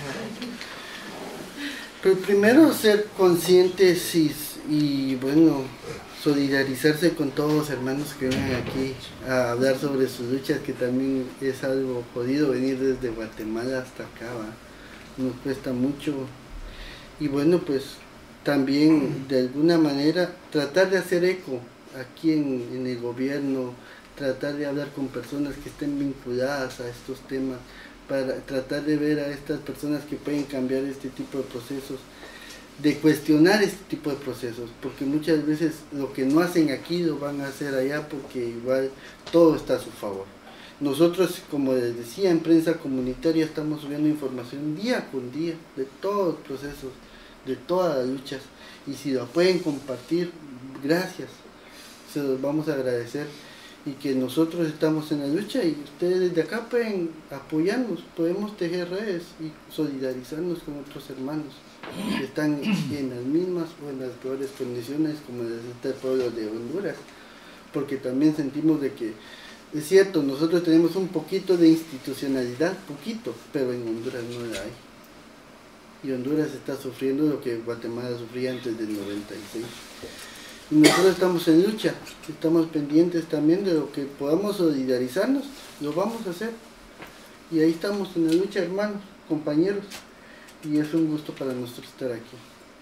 Pero primero ser conscientes y, y bueno, solidarizarse con todos los hermanos que vienen aquí a hablar sobre sus luchas, que también es algo jodido venir desde Guatemala hasta acá, ¿va? Nos cuesta mucho. Y bueno, pues también de alguna manera tratar de hacer eco aquí en, en el gobierno, tratar de hablar con personas que estén vinculadas a estos temas, para tratar de ver a estas personas que pueden cambiar este tipo de procesos, de cuestionar este tipo de procesos, porque muchas veces lo que no hacen aquí lo van a hacer allá, porque igual todo está a su favor. Nosotros, como les decía, en prensa comunitaria estamos subiendo información día con día de todos los procesos, de todas las luchas, y si lo pueden compartir, gracias, se los vamos a agradecer, y que nosotros estamos en la lucha y ustedes desde acá pueden apoyarnos, podemos tejer redes y solidarizarnos con otros hermanos que están en las mismas o en las peores condiciones como este pueblo de Honduras, porque también sentimos de que es cierto, nosotros tenemos un poquito de institucionalidad, poquito, pero en Honduras no la hay, y Honduras está sufriendo lo que Guatemala sufría antes del noventa y seis. Y nosotros estamos en lucha, estamos pendientes también de lo que podamos solidarizarnos, lo vamos a hacer. Y ahí estamos en la lucha, hermanos, compañeros, y es un gusto para nosotros estar aquí.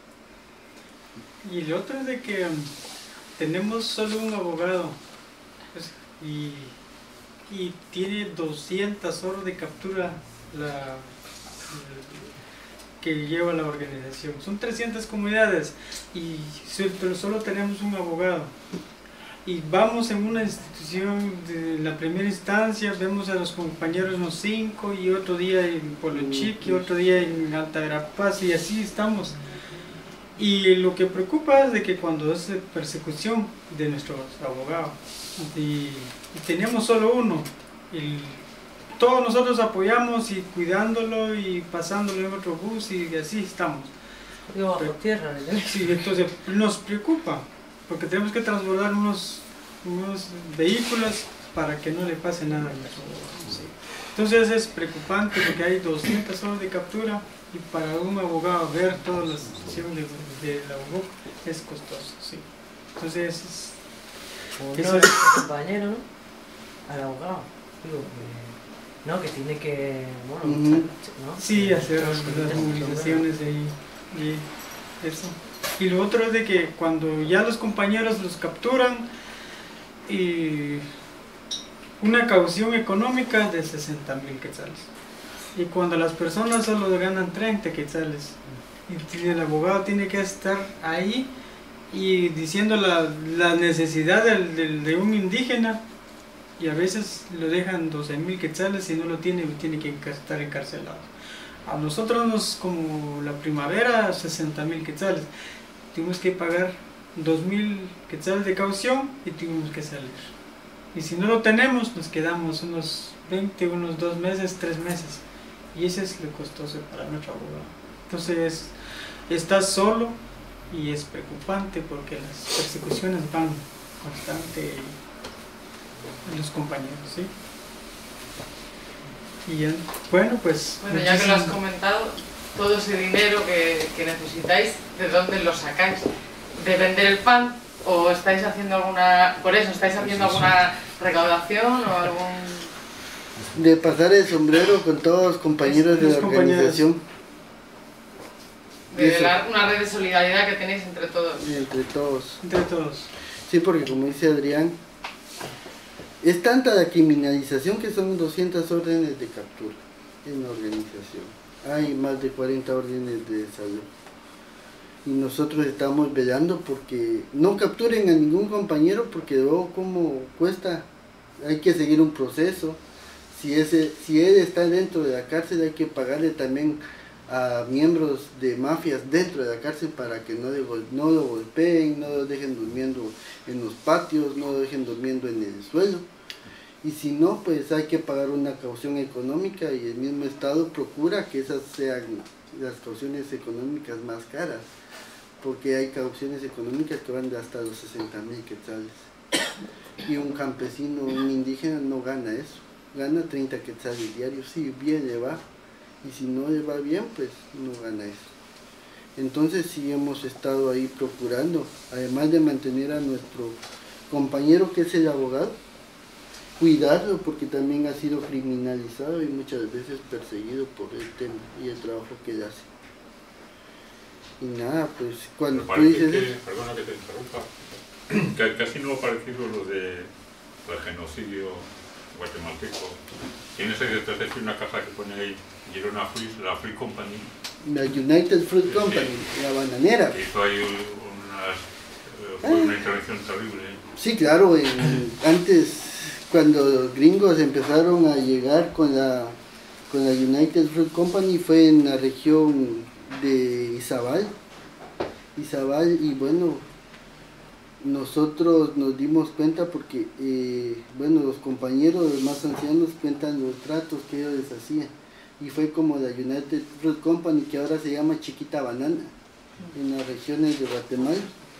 Y lo otro es de que um, tenemos solo un abogado, pues, y y tiene doscientas horas de captura la, que lleva la organización. Son trescientas comunidades y pero solo tenemos un abogado. Y vamos en una institución de la primera instancia, vemos a los compañeros los cinco, y otro día en Polochic, y otro día en Alta Verapaz, y así estamos. Y lo que preocupa es de que cuando es persecución de nuestros abogados, y, y tenemos solo uno, y todos nosotros apoyamos y cuidándolo y pasándolo en otro bus, y así estamos. Digo, bajo tierra, ¿no? Sí, entonces nos preocupa, porque tenemos que transbordar unos, unos vehículos para que no le pase nada a nuestro abogado. Sí. Entonces es preocupante porque hay doscientas horas de captura, y para un abogado ver todas las situaciones de, de la abogado es costoso. Sí. Entonces es, Como eso no es, es compañero, ¿no? Al abogado. Digo, que, no, que tiene que, bueno, Ujú. ¿no? sí, hacer Todos las, los las comités, movilizaciones y, y eso. Y lo otro es de que cuando ya los compañeros los capturan, y una caución económica de sesenta mil quetzales. Y cuando las personas solo ganan treinta quetzales, y el abogado tiene que estar ahí y diciendo la, la necesidad del, del, de un indígena, y a veces lo dejan doce mil quetzales, y no lo tiene, tiene que estar encarcelado. A nosotros nos, como la primavera, sesenta mil quetzales, tuvimos que pagar dos mil quetzales de caución y tuvimos que salir. Y si no lo tenemos, nos quedamos unos veinte, unos dos meses, tres meses. Y ese es lo costoso para nuestro abogado. Entonces, estás solo y es preocupante porque las persecuciones van constante en los compañeros, ¿sí? Y ya, bueno, pues... Bueno, ya que lo has comentado, todo ese dinero que, que necesitáis, ¿de dónde lo sacáis? ¿De vender el pan? ¿O estáis haciendo alguna, por eso, estáis haciendo alguna recaudación o algún...? De pasar el sombrero con todos los compañeros de Los la compañeros. organización. De Eso. la- una red de solidaridad que tenéis entre todos. Y entre todos. Entre todos. Sí, porque como dice Adrián, es tanta la criminalización que son doscientas órdenes de captura en la organización. Hay más de cuarenta órdenes de salud. Y nosotros estamos velando porque no capturen a ningún compañero, porque luego como cuesta, hay que seguir un proceso. Si, ese, si él está dentro de la cárcel, hay que pagarle también a miembros de mafias dentro de la cárcel para que no, le, no lo golpeen, no lo dejen durmiendo en los patios, no lo dejen durmiendo en el suelo. Y si no, pues hay que pagar una caución económica, y el mismo Estado procura que esas sean las cauciones económicas más caras, porque hay cauciones económicas que van de hasta los sesenta mil quetzales. Y un campesino, un indígena no gana eso, gana treinta quetzales diarios, si bien le va, y si no le va bien, pues no gana eso. Entonces sí hemos estado ahí procurando, además de mantener a nuestro compañero que es el abogado, cuidarlo, porque también ha sido criminalizado y muchas veces perseguido por el tema y el trabajo que él hace. Y nada, pues cuando Me tú parece dices que, eso, perdona que te interrumpa, que casi no ha parecido lo de el genocidio guatemalteco. Tienes ahí detrás de ti una caja que pone ahí Girona Free, la Free Company, la United Fruit Company, la bananera. que hizo ahí unas, eh, fue una intervención terrible. Sí, claro, en- antes cuando los gringos empezaron a llegar con la, con la United Fruit Company fue en la región de Izabal, Izabal y bueno, nosotros nos dimos cuenta porque, eh, bueno, los compañeros los más ancianos cuentan los tratos que ellos les hacían, y fue como la United Fruit Company, que ahora se llama Chiquita Banana, en las regiones de Guatemala,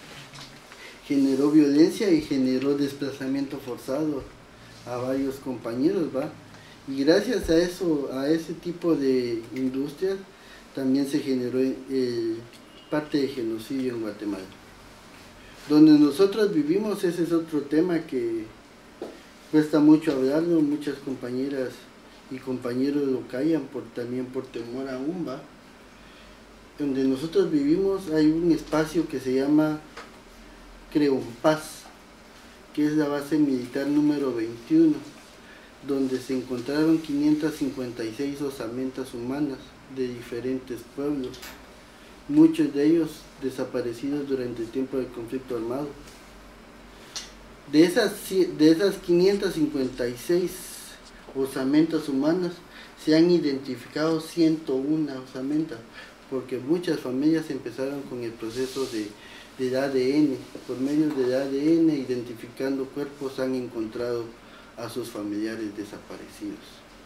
generó violencia y generó desplazamiento forzado a varios compañeros, ¿va? Y gracias a eso, a ese tipo de industrias, también se generó eh, parte de genocidio en Guatemala. Donde nosotros vivimos, ese es otro tema que cuesta mucho hablarlo, muchas compañeras y compañeros lo callan por, también por temor a un, ¿va? Donde nosotros vivimos hay un espacio que se llama Creompaz, que es la base militar número veintiuno. donde se encontraron quinientas cincuenta y seis osamentas humanas de diferentes pueblos, muchos de ellos desaparecidos durante el tiempo del conflicto armado. De esas, de esas quinientas cincuenta y seis osamentas humanas se han identificado ciento una osamentas, porque muchas familias empezaron con el proceso de, del A D N. Por medio del A D N, identificando cuerpos, han encontrado a sus familiares desaparecidos.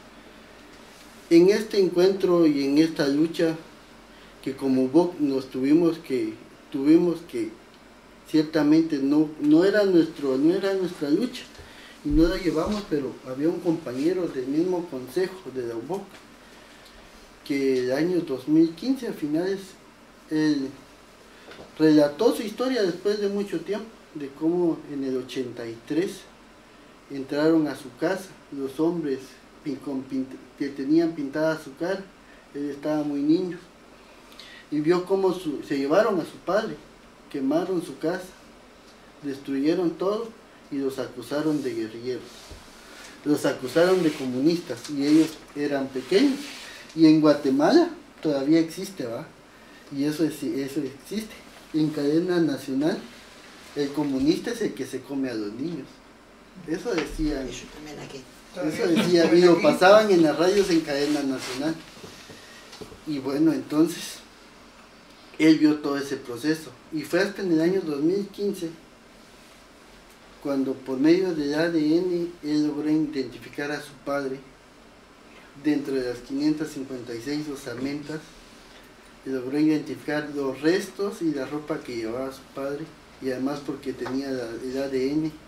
En este encuentro y en esta lucha, que como V O C nos tuvimos que, tuvimos que ciertamente no, no, era nuestro, no era nuestra lucha, y no la llevamos, pero había un compañero del mismo consejo de la V O C, que el año dos mil quince, a finales, él relató su historia después de mucho tiempo, de cómo en el ochenta y tres entraron a su casa los hombres con que tenían pintada su cara. Él estaba muy niño, y vio cómo su, se llevaron a su padre, quemaron su casa, destruyeron todo y los acusaron de guerrilleros, los acusaron de comunistas, y ellos eran pequeños. Y en Guatemala todavía existe, ¿va? Y eso, es, eso existe. En cadena nacional, el comunista es el que se come a los niños. Eso decían. Eso decía, y lo pasaban en las radios en cadena nacional. Y bueno, entonces, él vio todo ese proceso. Y fue hasta en el año dos mil quince, cuando por medio del A D N, él logró identificar a su padre. Dentro de las quinientas cincuenta y seis osamentas, logró identificar los restos y la ropa que llevaba su padre, y además porque tenía la, el A D N,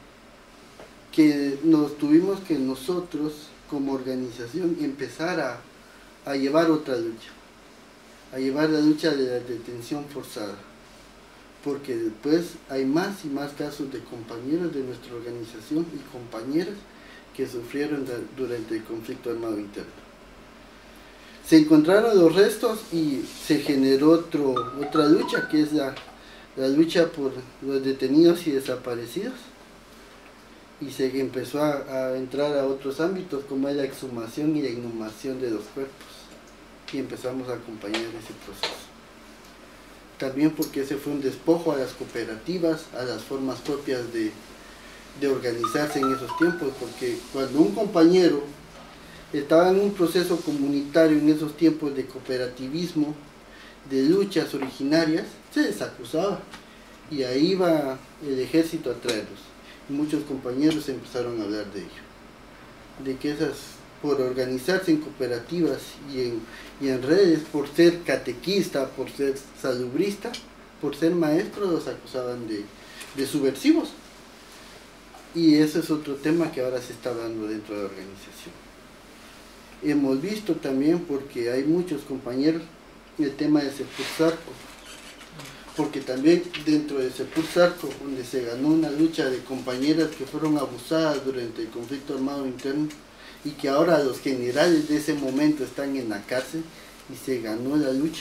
que nos tuvimos que nosotros como organización empezar a, a llevar otra lucha, a llevar la lucha de la detención forzada, porque después hay más y más casos de compañeros de nuestra organización y compañeras que sufrieron durante el conflicto armado interno. Se encontraron los restos y se generó otro, otra lucha, que es la, la lucha por los detenidos y desaparecidos, y se empezó a, a entrar a otros ámbitos, como es la exhumación y la inhumación de los cuerpos, y empezamos a acompañar ese proceso. También porque ese fue un despojo a las cooperativas, a las formas propias de de organizarse en esos tiempos, porque cuando un compañero estaba en un proceso comunitario en esos tiempos de cooperativismo, de luchas originarias, se les acusaba, y ahí iba el ejército a traerlos, y muchos compañeros empezaron a hablar de ello, de que esas, por organizarse en cooperativas y en, y en redes, por ser catequista, por ser salubrista, por ser maestro, los acusaban de, de subversivos. Y ese es otro tema que ahora se está hablando dentro de la organización. Hemos visto también, porque hay muchos compañeros, el tema de Sepurzarco, porque también dentro de Sepurzarco, donde se ganó una lucha de compañeras que fueron abusadas durante el conflicto armado interno, y que ahora los generales de ese momento están en la cárcel, y se ganó la lucha.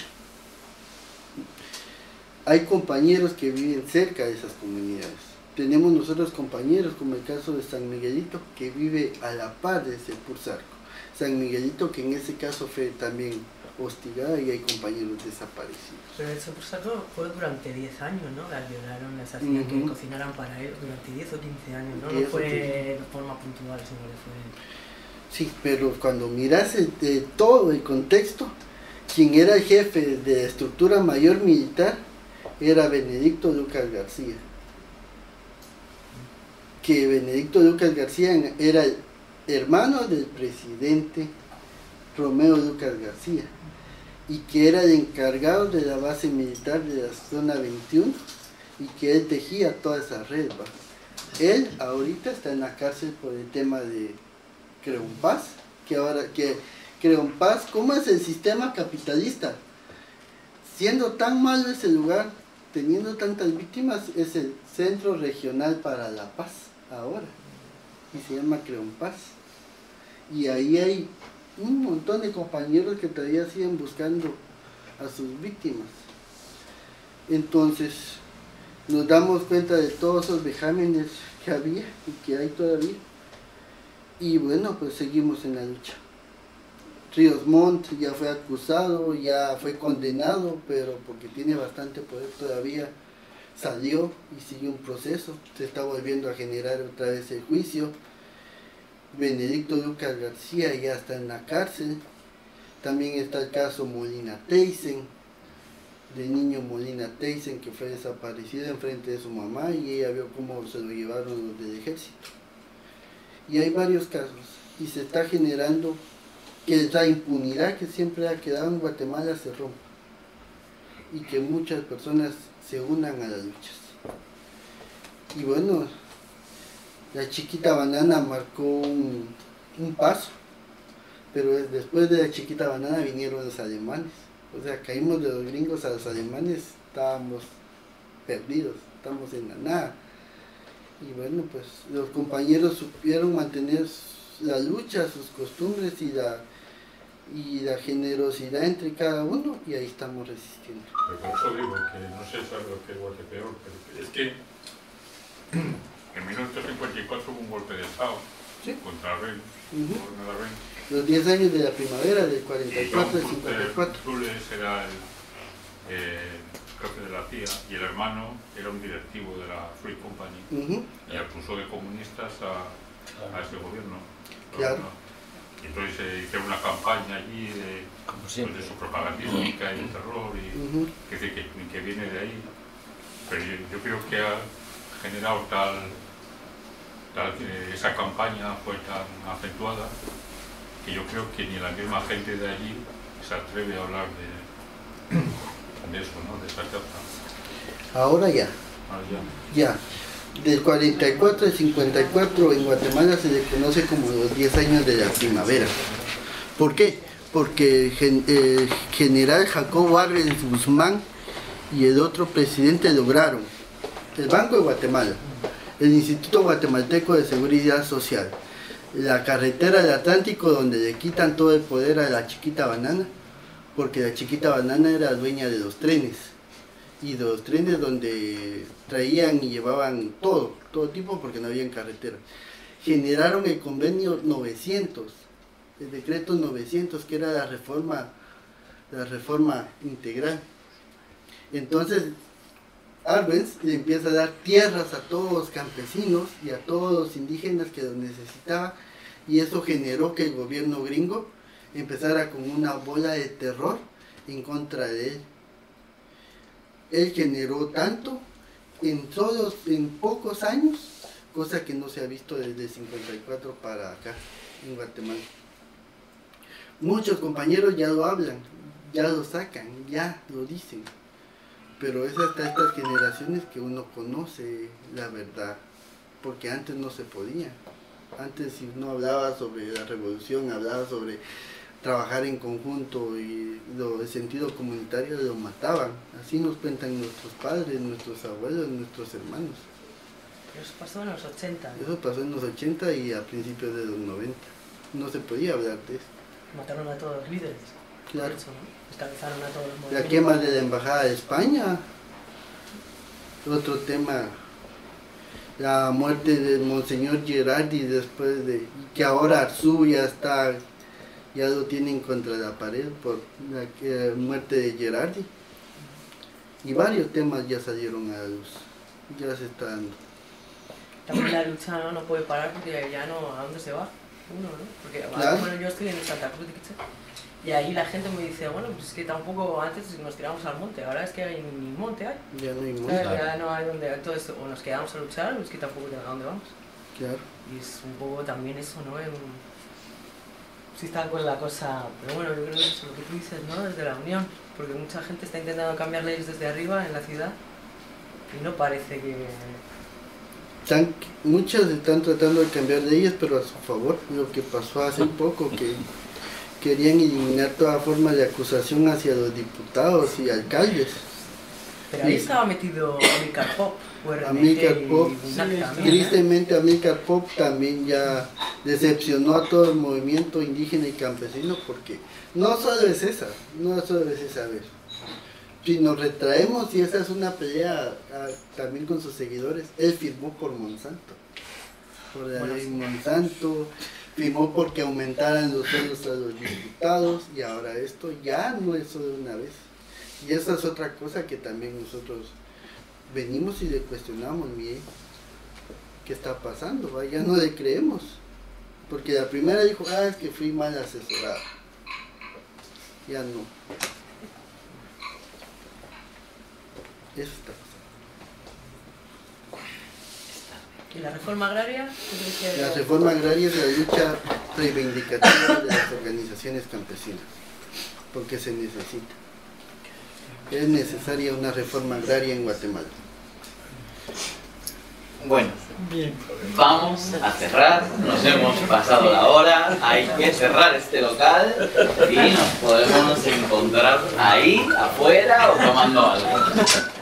Hay compañeros que viven cerca de esas comunidades. Tenemos nosotros compañeros, como el caso de San Miguelito, que vive a la par de Sepurzarco. San Miguelito, que en ese caso fue también hostigada, y hay compañeros desaparecidos. Pero el Sepurzarco fue durante diez años, ¿no? Las violaron, las hacían uh-huh. que cocinaran para él durante diez o quince años, ¿no? No fue de forma puntual, sino que fue... Sí, pero cuando miras el, de todo el contexto, quien era el jefe de la estructura mayor militar era Benedicto Lucas García. Que Benedicto Lucas García era el hermano del presidente Romeo Lucas García, y que era el encargado de la base militar de la zona veintiuno, y que él tejía toda esa red, ¿va? Él ahorita está en la cárcel por el tema de Creompaz, que ahora que Creompaz, ¿cómo es el sistema capitalista? Siendo tan malo ese lugar, teniendo tantas víctimas, es el Centro Regional para la Paz ahora, y se llama Creompaz, y ahí hay un montón de compañeros que todavía siguen buscando a sus víctimas. Entonces nos damos cuenta de todos esos vejámenes que había y que hay todavía, Y bueno, pues seguimos en la lucha. Ríos Montt ya fue acusado, ya fue condenado, pero porque tiene bastante poder todavía, salió y sigue un proceso. Se está volviendo a generar otra vez el juicio. Benedicto Lucas García ya está en la cárcel. También está el caso Molina Teyssen, del niño Molina Teyssen, que fue desaparecido enfrente de su mamá y ella vio cómo se lo llevaron los del ejército. Y hay varios casos y se está generando que la impunidad que siempre ha quedado en Guatemala se rompa y que muchas personas se unan a las luchas. Y bueno, la Chiquita Banana marcó un, un paso, pero después de la Chiquita Banana vinieron los alemanes. O sea, caímos de los gringos a los alemanes, estábamos perdidos, estamos en la nada. Y bueno, pues los compañeros supieron mantener la lucha, sus costumbres y la, y la generosidad entre cada uno, y ahí estamos resistiendo. Pero por eso digo que no sé sabe lo que es Guatepeor, pero es que en mil novecientos cincuenta y cuatro hubo un golpe de Estado, ¿sí?, contra Rey, Uh-huh. contra Rey. Los diez años de la primavera del cuarenta y cuatro al cincuenta y cuatro. Zules era el eh, jefe de la C I A y el hermano era un directivo de la Free Company, Uh-huh. y acusó de comunistas a, a ese gobierno. Claro. ¿No? Y entonces se hizo una campaña allí de, pues, de su propagandística y de terror, y Uh-huh. que, que, que viene de ahí. Pero yo, yo creo que ha generado tal, tal que esa campaña fue tan acentuada que yo creo que ni la misma gente de allí se atreve a hablar de, de eso, ¿no? De esa causa. Ahora ya, Ahora ya. ya. Del cuarenta y cuatro al cincuenta y cuatro en Guatemala se le conoce como los diez años de la primavera. ¿Por qué? Porque el gen, eh, general Jacobo Arbenz Guzmán y el otro presidente lograron el Banco de Guatemala, el Instituto Guatemalteco de Seguridad Social, la carretera del Atlántico, donde le quitan todo el poder a la Chiquita Banana, porque la Chiquita Banana era dueña de los trenes, y de los trenes donde traían y llevaban todo, todo tipo, porque no había carretera. Generaron el convenio novecientos, el decreto novecientos, que era la reforma, la reforma integral. Entonces Arbenz le empieza a dar tierras a todos los campesinos y a todos los indígenas que los necesitaban, y eso generó que el gobierno gringo empezara con una bola de terror en contra de él. Él generó tanto en, solo, en pocos años, cosa que no se ha visto desde cincuenta y cuatro para acá, en Guatemala. Muchos compañeros ya lo hablan, ya lo sacan, ya lo dicen, pero es hasta estas generaciones que uno conoce la verdad, porque antes no se podía. Antes, si uno hablaba sobre la revolución, hablaba sobre trabajar en conjunto y lo, el sentido comunitario, lo mataban. Así nos cuentan nuestros padres, nuestros abuelos, nuestros hermanos. Eso pasó en los ochenta. ¿no? Eso pasó en los ochenta y a principios de los noventa. No se podía hablar de eso. Mataron a todos los líderes. Claro. Por eso, ¿no? Descabezaron a todos los La movimientos. quema de la embajada de España, otro tema. La muerte de Monseñor Gerardi, después de que ahora Arzú ya está, ya lo tienen contra la pared por la eh, muerte de Gerardi, y varios temas ya salieron a la luz, ya se está dando. También la lucha no, no puede parar porque ya no, ¿a dónde se va? Uno, ¿no? Porque ahora, Claro. bueno, yo estoy en Santa Cruz de Quiché, y ahí la gente me dice, bueno, pues es que tampoco antes nos tiramos al monte, ahora es que hay ni monte hay. Ya no hay ¿Sabes? mucho, Ya no hay donde, entonces o nos quedamos a luchar o es que tampoco tenemos a dónde vamos. claro. Y es un poco también eso, ¿no? En, sí está con la cosa, pero bueno, yo creo que es lo que tú dices, ¿no? Desde la unión, porque mucha gente está intentando cambiar leyes desde arriba en la ciudad y no parece que... Están, muchos están tratando de cambiar leyes, pero a su favor. Lo que pasó hace poco, que querían eliminar toda forma de acusación hacia los diputados y alcaldes. Pero ahí Sí. estaba metido Amílcar Pop, U R M G Amílcar y Pop, Bunac sí, también, ¿eh? Tristemente Amílcar Pop también ya decepcionó a todo el movimiento indígena y campesino, porque no solo es esa, no solo es esa vez. Si nos retraemos, y esa es una pelea ah, también con sus seguidores, él firmó por Monsanto, por la Bueno, ley sí. Monsanto, firmó porque aumentaran los sueldos a los diputados y ahora esto ya no es solo una vez. Y esa es otra cosa que también nosotros venimos y le cuestionamos, mire, ¿qué está pasando? ¿Va? Ya no le creemos. Porque la primera dijo, ah, es que fui mal asesorado. Ya no. Eso está pasando. ¿Y la reforma agraria? La reforma agraria es la lucha reivindicativa de las organizaciones campesinas, porque se necesita. Es necesaria una reforma agraria en Guatemala. Bueno, Bien. vamos a cerrar, nos hemos pasado la hora, hay que cerrar este local y nos podemos encontrar ahí, afuera o tomando algo.